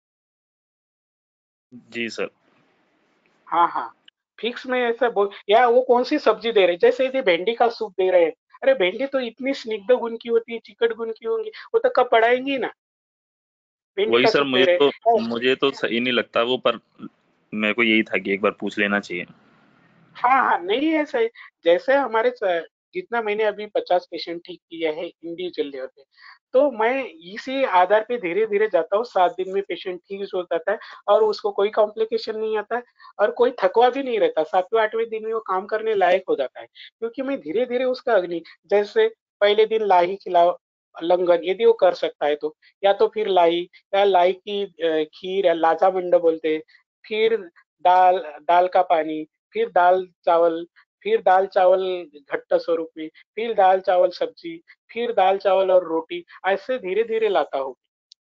जी सर। हाँ हाँ। फिक्स में ऐसा बोल, या वो कौन सी सब्जी दे रहे हैं, जैसे यदि भिंडी का सूप दे रहे हैं, अरे भिंडी तो इतनी स्निग्ध गुण की होती है, चिकट गुण की होंगी, वो तो कब पढ़ाएंगी ना। भिंडी वही का सर, सूप दे रहे हैं। मुझे तो सही नहीं लगता वो, पर मेरे को यही था कि एक बार पूछ लेना चाहिए। हाँ हाँ नहीं है सही। जैसे हमारे जितना मैंने अभी 50 पेशेंट ठीक किया है इंडिविजुअल लेवल पे, तो मैं इसी आधार पे धीरे धीरे जाता हूँ। 7 दिन में पेशेंट ठीक हो जाता है और उसको कोई कॉम्प्लिकेशन नहीं आता है और कोई थकवा भी नहीं रहता। 7वें 8वें दिन में वो काम करने लायक हो जाता है, क्योंकि मैं धीरे धीरे उसका अग्नि, जैसे पहले दिन लाही खिलाओ, लंघन यदि वो कर सकता है तो, या तो फिर लाई या लाई की खीर या लाचा मंड बोलते हैं, फिर दाल दाल का पानी, फिर दाल चावल, फिर दाल चावल घट्ट स्वरूप में, फिर दाल चावल सब्जी, फिर दाल चावल और रोटी, ऐसे धीरे धीरे लाता हूँ।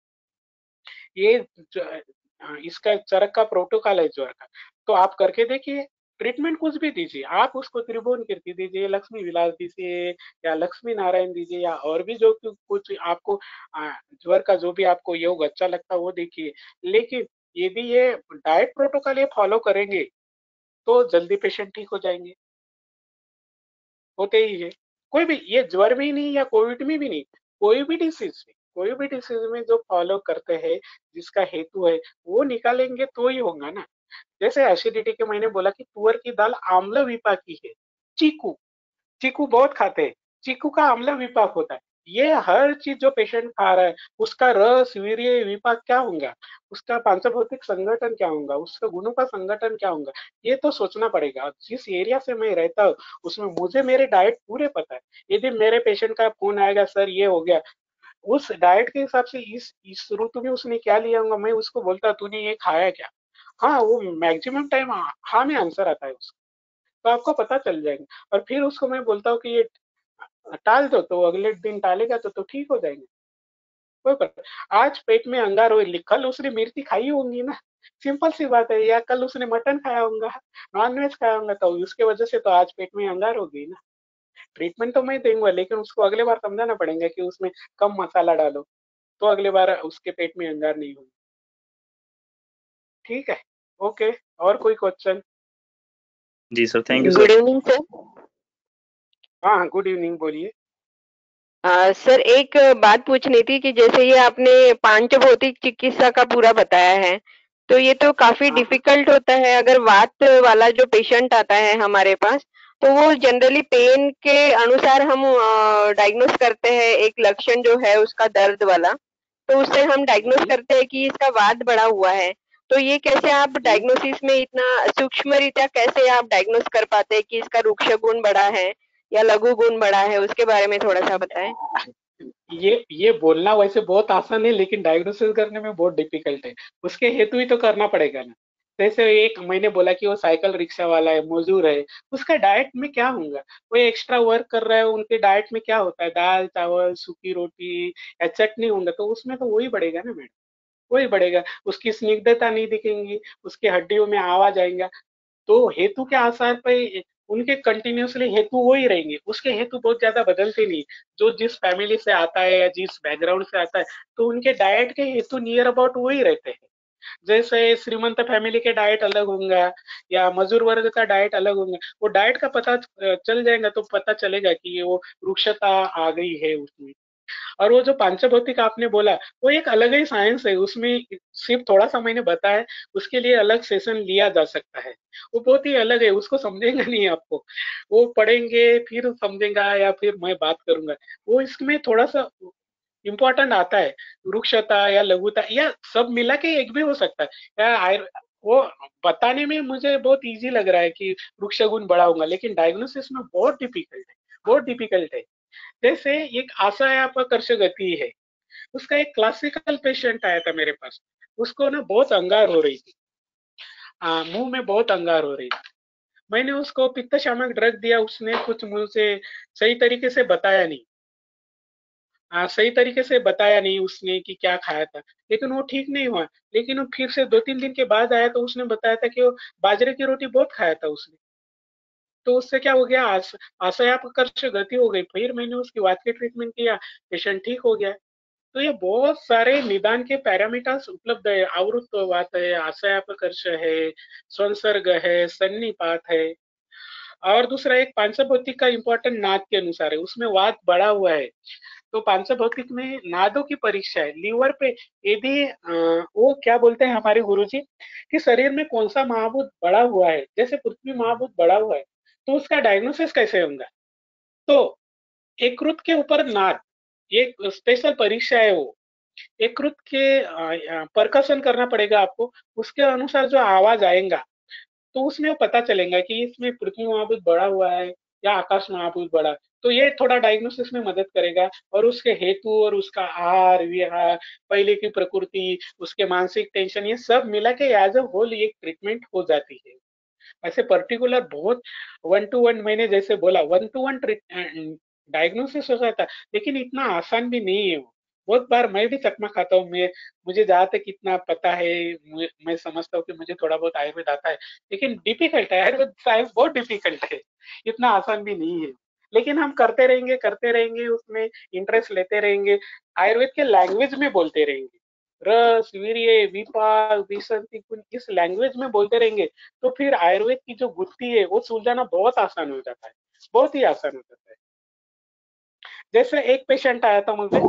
ये इसका चरक का प्रोटोकॉल है ज्वर का। तो आप करके देखिए, ट्रीटमेंट कुछ भी दीजिए, आप उसको त्रिभुवन कीर्ति दीजिए, लक्ष्मी विलास दीजिए, या लक्ष्मी नारायण दीजिए, या और भी जो कुछ आपको ज्वर का जो भी आपको योग अच्छा लगता है वो देखिए। लेकिन यदि ये डाइट प्रोटोकॉल ये फॉलो करेंगे तो जल्दी पेशेंट ठीक हो जाएंगे, होते ही है। कोई भी, ये ज्वर में ही नहीं या कोविड में भी नहीं, कोई भी डिसीज में जो फॉलो करते हैं, जिसका हेतु है वो निकालेंगे तो ही होगा ना। जैसे एसिडिटी के मैंने बोला कि तुअर की दाल आम्ल विपाकी है। चीकू चीकू बहुत खाते हैं, चीकू का आम्ल विपाक होता है। ये हर चीज जो पेशेंट खा रहा है उसका रस वीर्य विपाक क्या होगा, उसका पांचभौतिक संगठन क्या होगा, उसका गुणों का संगठन क्या होगा, ये तो सोचना पड़ेगा। जिस एरिया से मैं रहता हूँ उसमें मुझे मेरे डाइट पूरे पता है। यदि मेरे पेशेंट का फोन आएगा सर ये हो गया, उस डाइट के हिसाब से इस ऋतु में उसने क्या लिया होगा, मैं उसको बोलता तूने ये खाया क्या, हाँ वो मैक्सिमम टाइम हाँ में आंसर आता है उसका, तो आपको पता चल जाएगा। और फिर उसको मैं बोलता हूँ कि ये टाल दो, तो अगले दिन टालेगा तो ठीक हो जाएंगे। कोई पर आज पेट में अंगार हो, कल उसने मिर्ची खाई होंगी ना, सिंपल सी बात है, या कल उसने मटन खाया होगा, नॉन वेज खाया होगा, तो उसके वजह से तो आज पेट में अंगार हो गई ना। ट्रीटमेंट तो मैं दूंगा, लेकिन उसको अगले बार समझाना पड़ेगा कि उसमें कम मसाला डालो, तो अगले बार उसके पेट में अंगार नहीं होगी। ठीक है, ओके। और कोई क्वेश्चन? जी sir, thank you good sir. Evening sir. हाँ, गुड इवनिंग, बोलिए। सर एक बात पूछनी थी कि जैसे ये आपने पांचभौतिक चिकित्सा का पूरा बताया है, तो ये तो काफी हाँ, डिफिकल्ट होता है। अगर वात वाला जो पेशेंट आता है हमारे पास, तो वो जनरली पेन के अनुसार हम डायग्नोस करते हैं, एक लक्षण जो है उसका दर्द वाला, तो उससे हम डायग्नोस करते हैं कि इसका वात बढ़ा हुआ है। तो ये कैसे आप डायग्नोसिस में इतना सूक्ष्म रीत्या कैसे आप डायग्नोस कर पाते हैं कि इसका रुक्ष गुण बढ़ा है या लघु गुण बढ़ा है, उसके बारे में थोड़ा सा बताएं। ये बोलना वैसे बहुत आसान है, लेकिन डायग्नोसिस करने में बहुत डिफिकल्ट है। उसके हेतु ही तो करना पड़ेगा ना। जैसे एक मैंने बोला कि वो साइकिल रिक्शा वाला है, मजदूर है, उसका डाइट में क्या होगा, वो एक्स्ट्रा वर्क कर रहा है, उनके डाइट में क्या होता है, दाल चावल सूखी रोटी या चटनी होगा, तो उसमें तो वही बढ़ेगा ना मैडम, वही बढ़ेगा। उसकी स्निग्धता नहीं दिखेंगी, उसकी हड्डियों में आवाज आएगा। तो हेतु के आधार पे उनके कंटिन्यूसली हेतु वो ही रहेंगे, उसके हेतु बहुत ज्यादा बदलते नहीं। जो जिस फैमिली से आता है या जिस बैकग्राउंड से आता है, तो उनके डाइट के हेतु नियर अबाउट वही रहते हैं। जैसे श्रीमंत फैमिली के डाइट अलग होंगे या मजदूर वर्ग का डाइट अलग होंगे, वो डाइट का पता चल जाएगा, तो पता चलेगा कि ये वो वृक्षता आ गई है उसमें। और वो जो पांचभौतिक आपने बोला, वो एक अलग ही साइंस है, उसमें सिर्फ थोड़ा सा मैंने बताया, उसके लिए अलग सेशन लिया जा सकता है। वो बहुत ही अलग है, उसको समझेगा नहीं आपको, वो पढ़ेंगे फिर समझेगा या फिर मैं बात करूंगा। वो इसमें थोड़ा सा इम्पोर्टेंट आता है, वृक्षता या लघुता या सब मिला के एक भी हो सकता है। वो बताने में मुझे बहुत इजी लग रहा है कि वृक्ष गुण बड़ा होगा, लेकिन डायग्नोसिस में बहुत डिफिकल्ट है, बहुत डिफिकल्ट है। जैसे एक आशयापकर्ष गति है, उसका एक क्लासिकल पेशेंट आया था मेरे पास, उसको ना बहुत अंगार हो रही थी, मुंह में बहुत अंगार हो रही थी। मैंने उसको पित्त शामक ड्रग दिया, उसने कुछ मुझे सही तरीके से बताया नहीं, सही तरीके से बताया नहीं उसने कि क्या खाया था, लेकिन वो ठीक नहीं हुआ। लेकिन वो फिर से 2-3 दिन के बाद आया, तो उसने बताया था कि वो बाजरे की रोटी बहुत खाया था उसने। तो उससे क्या हो गया, आशयापकर्ष गति हो गई, फिर मैंने उसकी वात की ट्रीटमेंट किया, पेशेंट ठीक हो गया। तो ये बहुत सारे निदान के पैरामीटर्स उपलब्ध है, आवृत्त वात है, आशयापकर्ष है, संसर्ग है, सन्निपात है। और दूसरा एक पांचभौतिक का इंपॉर्टेंट नाद के अनुसार है, उसमें वात बढ़ा हुआ है, तो पांचभौतिक में नादों की परीक्षा है लीवर पे। यदि वो क्या बोलते हैं हमारे गुरुजी कि शरीर में कौन सा महाभूत बढ़ा हुआ है, जैसे पृथ्वी महाभूत बढ़ा हुआ है, तो उसका डायग्नोसिस कैसे होगा। तो यकृत के ऊपर नाद, ये स्पेशल परीक्षा है, वो यकृत के परकसन करना पड़ेगा आपको, उसके अनुसार जो आवाज आएगा, तो उसमें पता चलेगा कि इसमें पृथ्वी महाभूत बढ़ा हुआ है या आकाश महाभूत बड़ा, तो ये थोड़ा डायग्नोसिस में मदद करेगा। और उसके हेतु और उसका आहार विहार, पहले की प्रकृति, उसके मानसिक टेंशन, ये सब मिला के एज अ होल एक ट्रीटमेंट हो जाती है। ऐसे पर्टिकुलर बहुत 1 to 1 मैंने जैसे बोला 1 to 1 डायग्नोसिस हो जाता है, लेकिन इतना आसान भी नहीं है वो। बहुत बार मैं भी चकमा खाता हूँ, मैं मुझे जहाँ तक इतना पता है, मैं समझता हूँ कि मुझे थोड़ा बहुत आयुर्वेद आता है, लेकिन डिफिकल्ट है आयुर्वेद साइंस, बहुत डिफिकल्ट है, इतना आसान भी नहीं है। लेकिन हम करते रहेंगे, उसमें इंटरेस्ट लेते रहेंगे, आयुर्वेद के लैंग्वेज में बोलते रहेंगे, रस वीर्य विपाक विसंति कुन, इस लैंग्वेज में बोलते रहेंगे, तो फिर आयुर्वेद की जो गुत्थी है वो सुलझाना बहुत आसान हो जाता है, बहुत ही आसान हो जाता है। जैसे एक पेशेंट आया था मुझे,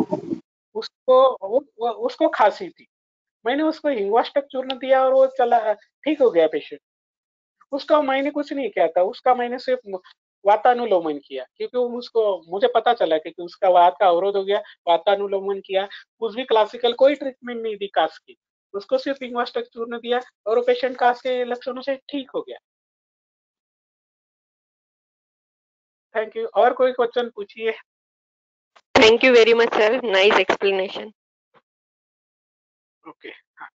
उसको खांसी थी, मैंने उसको हिंगवाष्टक चूर्ण दिया और वो चला ठीक हो गया पेशेंट। उसका मैंने कुछ नहीं किया था, उसका मैंने सिर्फ वातानुलोमन किया, क्योंकि उसको मुझे पता चला कि उसका वात का अवरोध हो गया, वातानुलोमन किया, कुछ भी क्लासिकल कोई ट्रीटमेंट नहीं दी कास की, उसको सिर्फ हिंगवाष्टक चूर्ण दिया और वो पेशेंट कास के लक्षणों से ठीक हो गया। Thank you. और कोई क्वेश्चन पूछिए। Thank you very much, sir. Nice explanation. Okay, हाँ।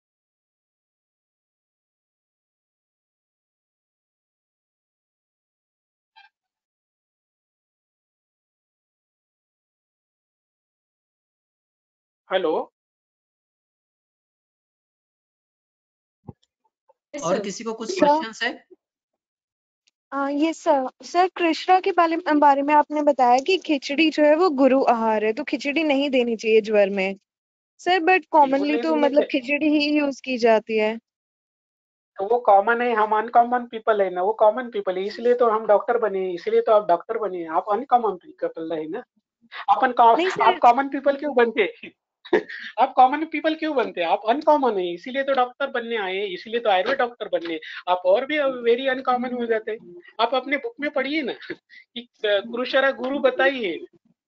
हेलो, और किसी को कुछ सर क्वेश्चंस है? ये सर कृष्णा के बारे में आपने बताया कि खिचड़ी जो है वो गुरु आहार है, तो खिचड़ी नहीं देनी चाहिए ज्वर में सर, बट बिल्कुल कॉमनली नहीं तो देनी मतलब चाहिए। खिचड़ी ही यूज की जाती है। तो वो कॉमन है, हम अनकॉमन पीपल है ना, वो कॉमन पीपल है, इसलिए तो हम डॉक्टर बने, इसलिए तो आप डॉक्टर बने, आप अनकॉमन पीपल है ना। नहीं आप सर, कॉमन पीपल क्यों बनते आप कॉमन पीपल क्यों बनते? आप अनकॉमन है, इसीलिए तो डॉक्टर बनने आए, इसीलिए तो आयुर्वेद डॉक्टर बनने। आप और भी वेरी अनकॉमन हो जाते। आप अपने बुक में पढ़िए ना कि कुरुशरा गुरु बताइए,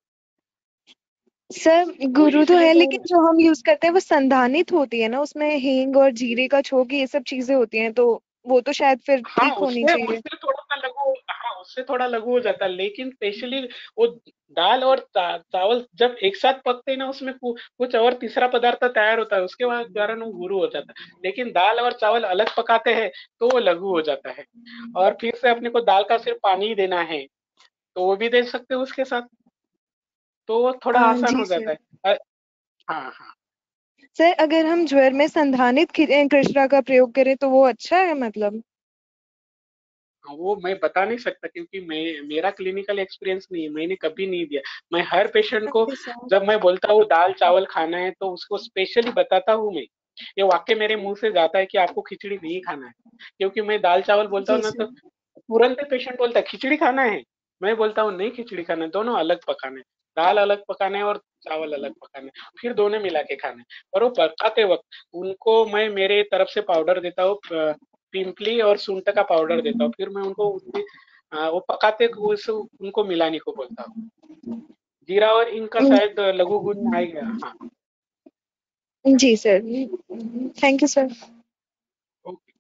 सर वो गुरु तो इसीलिए है, तो लेकिन जो हम यूज करते हैं वो संधानित होती है ना, उसमें हींग और जीरे का छोंक ये सब चीजें होती हैं, तो वो तो शायद फिर हाँ, ठीक होनी उससे चाहिए। उससे थोड़ा सा लघु, हाँ उससे थोड़ा लघु हो जाता है, लेकिन स्पेशली वो दाल और चावल जब एक साथ पकते हैं ना, उसमें कुछ और तीसरा पदार्थ तैयार होता है, उसके बाद कारण वो गुरु हो जाता है। लेकिन दाल और चावल अलग पकाते हैं तो वो लघु हो जाता है। और फिर से अपने को दाल का सिर्फ पानी ही देना है, तो वो भी दे सकते हो उसके साथ, तो वो थोड़ा आसान जी हो सर। जाता है। हाँ हाँ। सर अगर हम ज्वर में संधानित कृष्णा का प्रयोग करें तो वो अच्छा है मतलब? वो मैं बता नहीं सकता, क्योंकि मेरा क्लिनिकल एक्सपीरियंस नहीं है, मैंने कभी नहीं दिया। मैं हर पेशेंट को ओके सर। जब मैं बोलता हूँ दाल चावल खाना है, तो उसको स्पेशली बताता हूँ मैं। ये वाक्य मेरे मुंह से जाता है कि आपको खिचड़ी नहीं खाना है, क्योंकि मैं दाल चावल बोलता हूँ जी ना, तो सर। तुरंत पेशेंट बोलता है खिचड़ी खाना है। मैं बोलता हूँ नहीं खिचड़ी खाना है, दोनों अलग पकाना है, दाल अलग पकाना है और चावल अलग पकाना है, फिर दोनों मिला के खाना है। और वो पकाते वक्त उनको मैं मेरे तरफ से पाउडर देता हूँ, पिंपली और सूंठ का पाउडर देता हूँ, फिर मैं उनको उसमें वो पकाते उनको मिलाने को बोलता हूँ। जीरा और इनका शायद लघु गुण आएगा। हाँ, जी sir, thank you sir. Okay.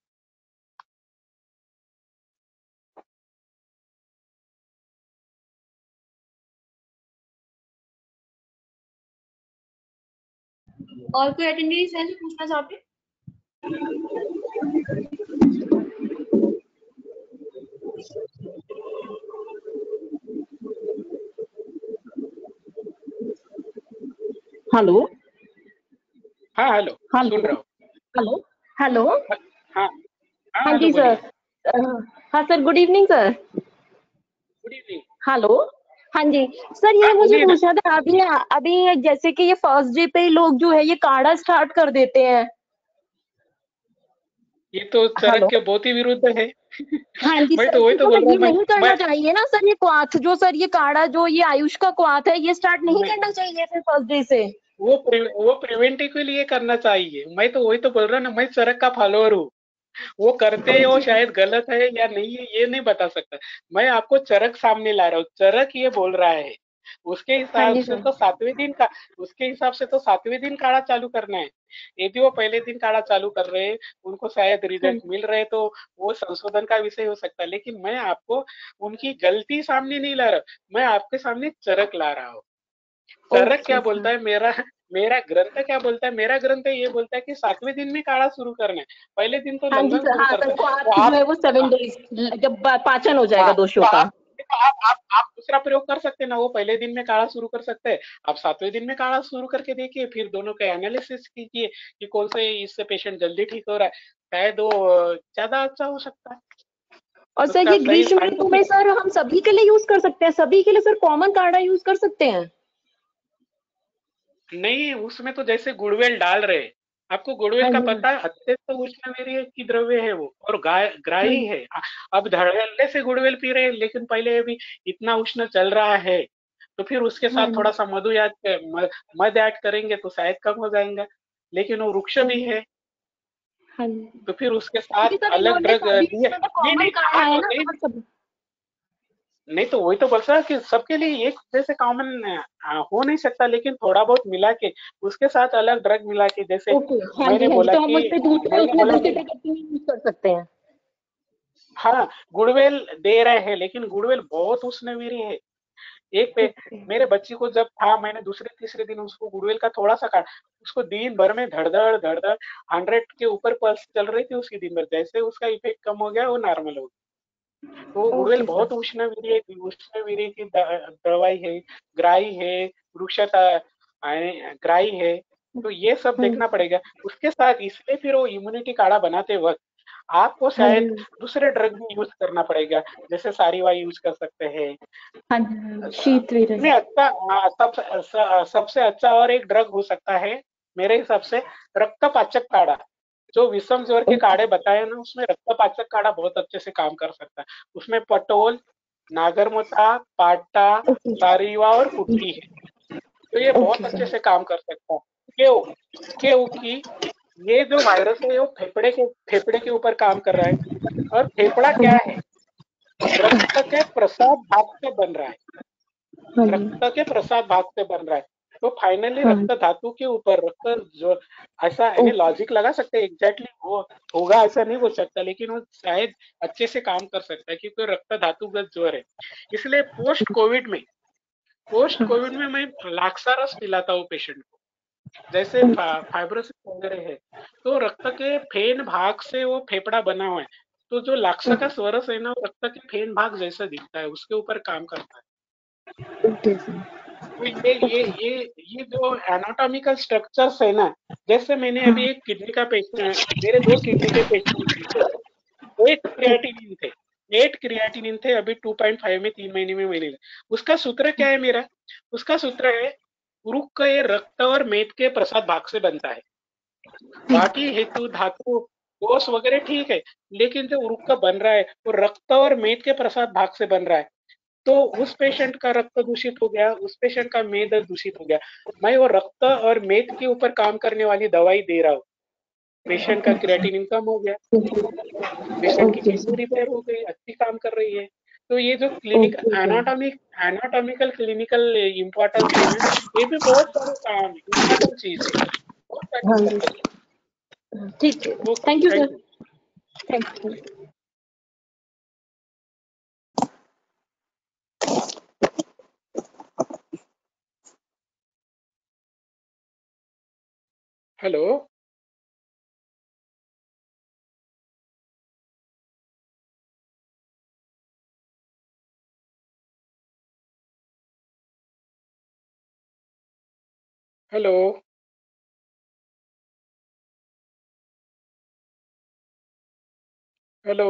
और कोई अटेंडेंस है जो पूछना चाहते हैं? हेलो हाँ हेलो, सुन हेलो रहा हूँ। Hello hello. हाँ हाँ हाँ, हाँ हेलो जी सर। बोलिए। हाँ sir, good evening sir. Good evening. Hello. हाँ जी सर, ये हाँ मुझे बोलिए ना। पूछना था, अभी अभी जैसे कि ये फर्स्ट डे पे ही लोग जो है ये काढ़ा स्टार्ट कर देते हैं। ये तो चरक हेलो। के बहुत ही विरुद्ध है हाँ जी मैं सर, तो वही तो तो बोल रहा ये हूँ। नहीं मैं करना चाहिए ना सर, ये क्वाथ जो सर ये काढ़ा जो ये आयुष का क्वाथ है ये स्टार्ट नहीं नहीं, करना चाहिए फिर फर्स्ट डे से? वो प्रिवेंटिव के लिए करना चाहिए। मैं तो वही तो बोल रहा हूँ ना, मैं चरक का फॉलोअर हूँ। वो करते हैं, वो शायद गलत है या नहीं है ये नहीं बता सकता। मैं आपको चरक सामने ला रहा हूँ, चरक ये बोल रहा है उसके हाँ हिसाब जी से सर। तो 7वें दिन का उसके हिसाब से तो 7वें दिन काढ़ा चालू करना है। यदि वो पहले दिन काढ़ा चालू कर रहे हैं, उनको शायद हाँ रिजल्ट मिल रहे तो वो संशोधन का विषय हो सकता है, लेकिन मैं आपको उनकी गलती सामने नहीं ला रहा, मैं आपके सामने चरक ला रहा हूँ। चरक क्या ओके बोलता सर। है, मेरा मेरा ग्रंथ क्या बोलता है, मेरा ग्रंथ ये बोलता है कि 7वें दिन में काढ़ा शुरू करना है, पहले दिन तो हाँ जी लंघन सर, शुरू हाँ करते सर, हैं। वो तो आपकी जो आप है वो 7 डेज जब पाचन हो जाएगा हाँ, दोषों तो का। आप दूसरा प्रयोग कर सकते हैं ना, वो पहले दिन में काढ़ा शुरू कर सकते हैं, आप 7वें दिन में काढ़ा शुरू करके देखिए, फिर दोनों का एनालिसिस कीजिए कि कौन से इससे पेशेंट जल्दी ठीक हो रहा है, शायद वो ज्यादा अच्छा हो सकता है। और सर उसका ये सही ग्रीष्म ऋतु में साइंटिफिक सर हम सभी के लिए यूज कर सकते हैं, सभी के लिए सर कॉमन काढ़ा यूज कर सकते हैं? नहीं, उसमें तो जैसे गुड़वेल डाल रहे हैं, आपको गुड़वेल हाँ का जी पता है, अत्यंत उष्णवीर्य की द्रव्य है वो, और हाँ ग्राही है। अब धड़ल्ले से गुड़वेल पी रहे हैं, लेकिन पहले अभी इतना उष्ण चल रहा है, तो फिर उसके हाँ साथ थोड़ा सा मध ऐड करेंगे तो शायद कम हो जाएगा, लेकिन वो वृक्ष हाँ भी है, हाँ जी। तो फिर उसके क्योंकि साथ सर अलग इन्होंने ड्रग सभी दिए। इसमें तो नहीं कॉमन नहीं, काढ़ा हाँ है तो ना, नहीं तो सब। नहीं, तो वही तो बोल रहा कि सबके लिए एक जैसे कॉमन हो नहीं सकता, लेकिन थोड़ा बहुत मिला के उसके साथ अलग ड्रग मिला के, जैसे ओके, हाँ जी मैंने हाँ जी, बोला तो हम कि उससे दूसरे मैंने उसमें बोला दूसरे कि टैबलेट में यूज कर सकते हैं। हाँ, गुड़वेल दे रहे हैं, लेकिन गुड़वेल बहुत उष्णवीर्य है। एक पे ओके मेरे बच्ची को जब था, मैंने दूसरे तीसरे दिन उसको गुड़वेल का थोड़ा सा काट, उसको दिन भर में धड़धड़ धड़धड़ 100 के ऊपर पल्स चल रही थी उसकी दिन भर, जैसे उसका इफेक्ट कम हो गया वो नॉर्मल हो गया। तो गुड़वेल ओके सर। बहुत उष्णवीर्य की दवाई है, ग्राही है, वृक्षता ग्राही है, तो ये सब हाँ देखना पड़ेगा। उसके साथ इसलिए फिर वो इम्यूनिटी काढ़ा बनाते वक्त आपको हाँ शायद जी दूसरे ड्रग भी यूज करना पड़ेगा, जैसे सारीवाई यूज कर सकते हैं। हाँ जी हाँ जी, शीत वीरन। इसमें अच्छा सबसे अच्छा और एक ड्रग हो सकता है मेरे हिसाब से, रक्तपाचक काढ़ा। जो विषम ज्वर के ओके काढ़े बताए ना, उसमें रक्तपाचक काढ़ा बहुत अच्छे से काम कर सकता है। उसमें पटोल, नागरमोथा, पाटा, ओके सारीवा और कुट्टी है, तो ये बहुत ओके अच्छे सर। से काम कर सकता है। क्यों? क्योंकि ये जो वायरस है वो फेफड़े के ऊपर काम कर रहा है, और फेफड़ा क्या है, रक्त के प्रसाद भाग से बन रहा है, हाँ जी रक्त के प्रसाद भाग से बन रहा है। तो फाइनली हाँ रक्त धातु के ऊपर रक्त जो, ऐसा यानी ओके लॉजिक लगा सकते हैं, एग्जैक्टली वो होगा ऐसा नहीं बोल सकता, लेकिन वो शायद अच्छे से काम कर सकता है, क्योंकि रक्त धातुगत ज्वर है। इसलिए पोस्ट कोविड में मैं लाक्सा रस पिलाता हूँ पेशेंट को, जैसे फाइब्रोसिस वगैरह है, तो रक्त के फेन भाग से वो फेफड़ा बना हुआ है, तो जो लाक्सा का स्वरस है ना, वो रक्त के फेन भाग जैसा दिखता है, उसके ऊपर काम करता है। Okay sir. तो ये जो एनाटॉमिकल स्ट्रक्चर्स है ना, जैसे मैंने अभी एक किडनी का पेशेंट, मेरे 2 किडनी के पेशेंट थे, 8 क्रिएटिनिन थे, अभी 2.5 में 3 महीने में मैंने उसका सूत्र क्या है मेरा, उसका सूत्र है, उरुक ये रक्त और मेद के प्रसाद भाग से बनता है, बाकी हेतु धातु कोष वगैरह ठीक है, लेकिन जो उरुक बन रहा है वो रक्त और मेद के प्रसाद भाग से बन रहा है, तो उस पेशेंट का रक्त दूषित हो गया, उस पेशेंट का मेद दूषित हो गया, मैं वो रक्त और मेद के ऊपर काम करने वाली दवाई दे रहा हूँ, पेशेंट का क्रिएटिनिन कम हो गया, पेशेंट की ओके किडनी सर। रिपेयर हो गई, अच्छी काम कर रही है। तो ये जो clinic okay sir. Anatomical clinical importance है ना, ये भी बहुत सारे काम इम्पोर्टेंट चीज है, बहुत सारी हाँ जी इम्पोर्टेंट। ठीक है, okay, thank you thank sir. You. Thank you. Hello. Hello. Hello.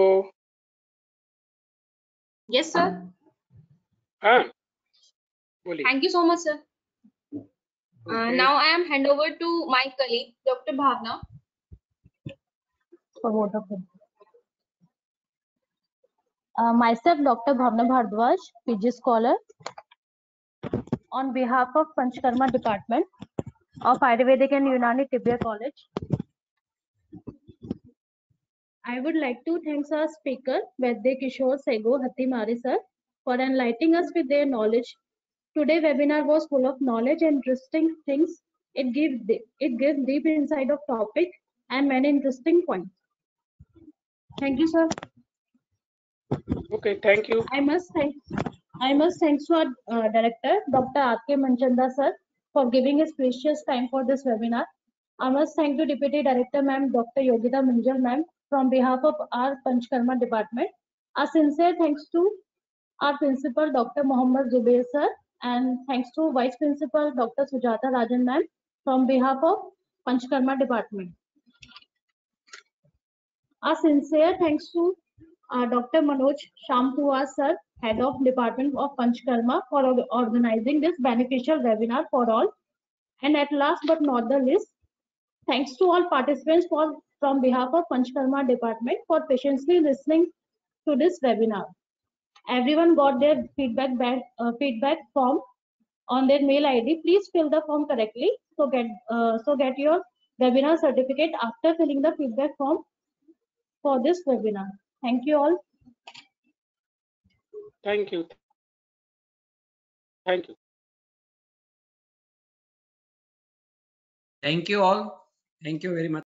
Yes, sir. हाँ, बोलिए। Thank you so much, sir. Okay. Now I am hand over to my colleague, Dr. Bhavna. For what of it? Myself, Dr. Bhavna Bhardwaj, PG scholar, on behalf of Panchkarma Department of Ayurvedic and Unani Tibia College, I would like to thank our speaker, Vaidya Kishore Sego Hatimari sir, for enlightening us with their knowledge Today webinar was full of knowledge and interesting things. It gives deep insight of topic and many interesting points. Thank you, sir. Okay, thank you. I must thank to our director, Dr. R.K. Manchanda sir, for giving his precious time for this webinar. I must thank to Deputy Director Ma'am, Dr. Yogita Munjal Ma'am, from behalf of our Panchkarma department. A sincere thanks to our Principal, Dr. Mohammad Zubair sir, and thanks to Vice Principal, Dr. Sujata Rajan Ma'am, from behalf of Panchkarma department. A sincere thanks to Dr. Manoj Shampuwa sir, Head of Department of Panchkarma, for organizing this beneficial webinar for all. And at last but not the least, thanks to all participants from behalf of Panchkarma department for patiently listening to this webinar. Everyone got their feedback form on their mail ID. Please fill the form correctly. So get your webinar certificate after filling the feedback form for this webinar. Thank you all. Thank you. Thank you. Thank you all. Thank you very much.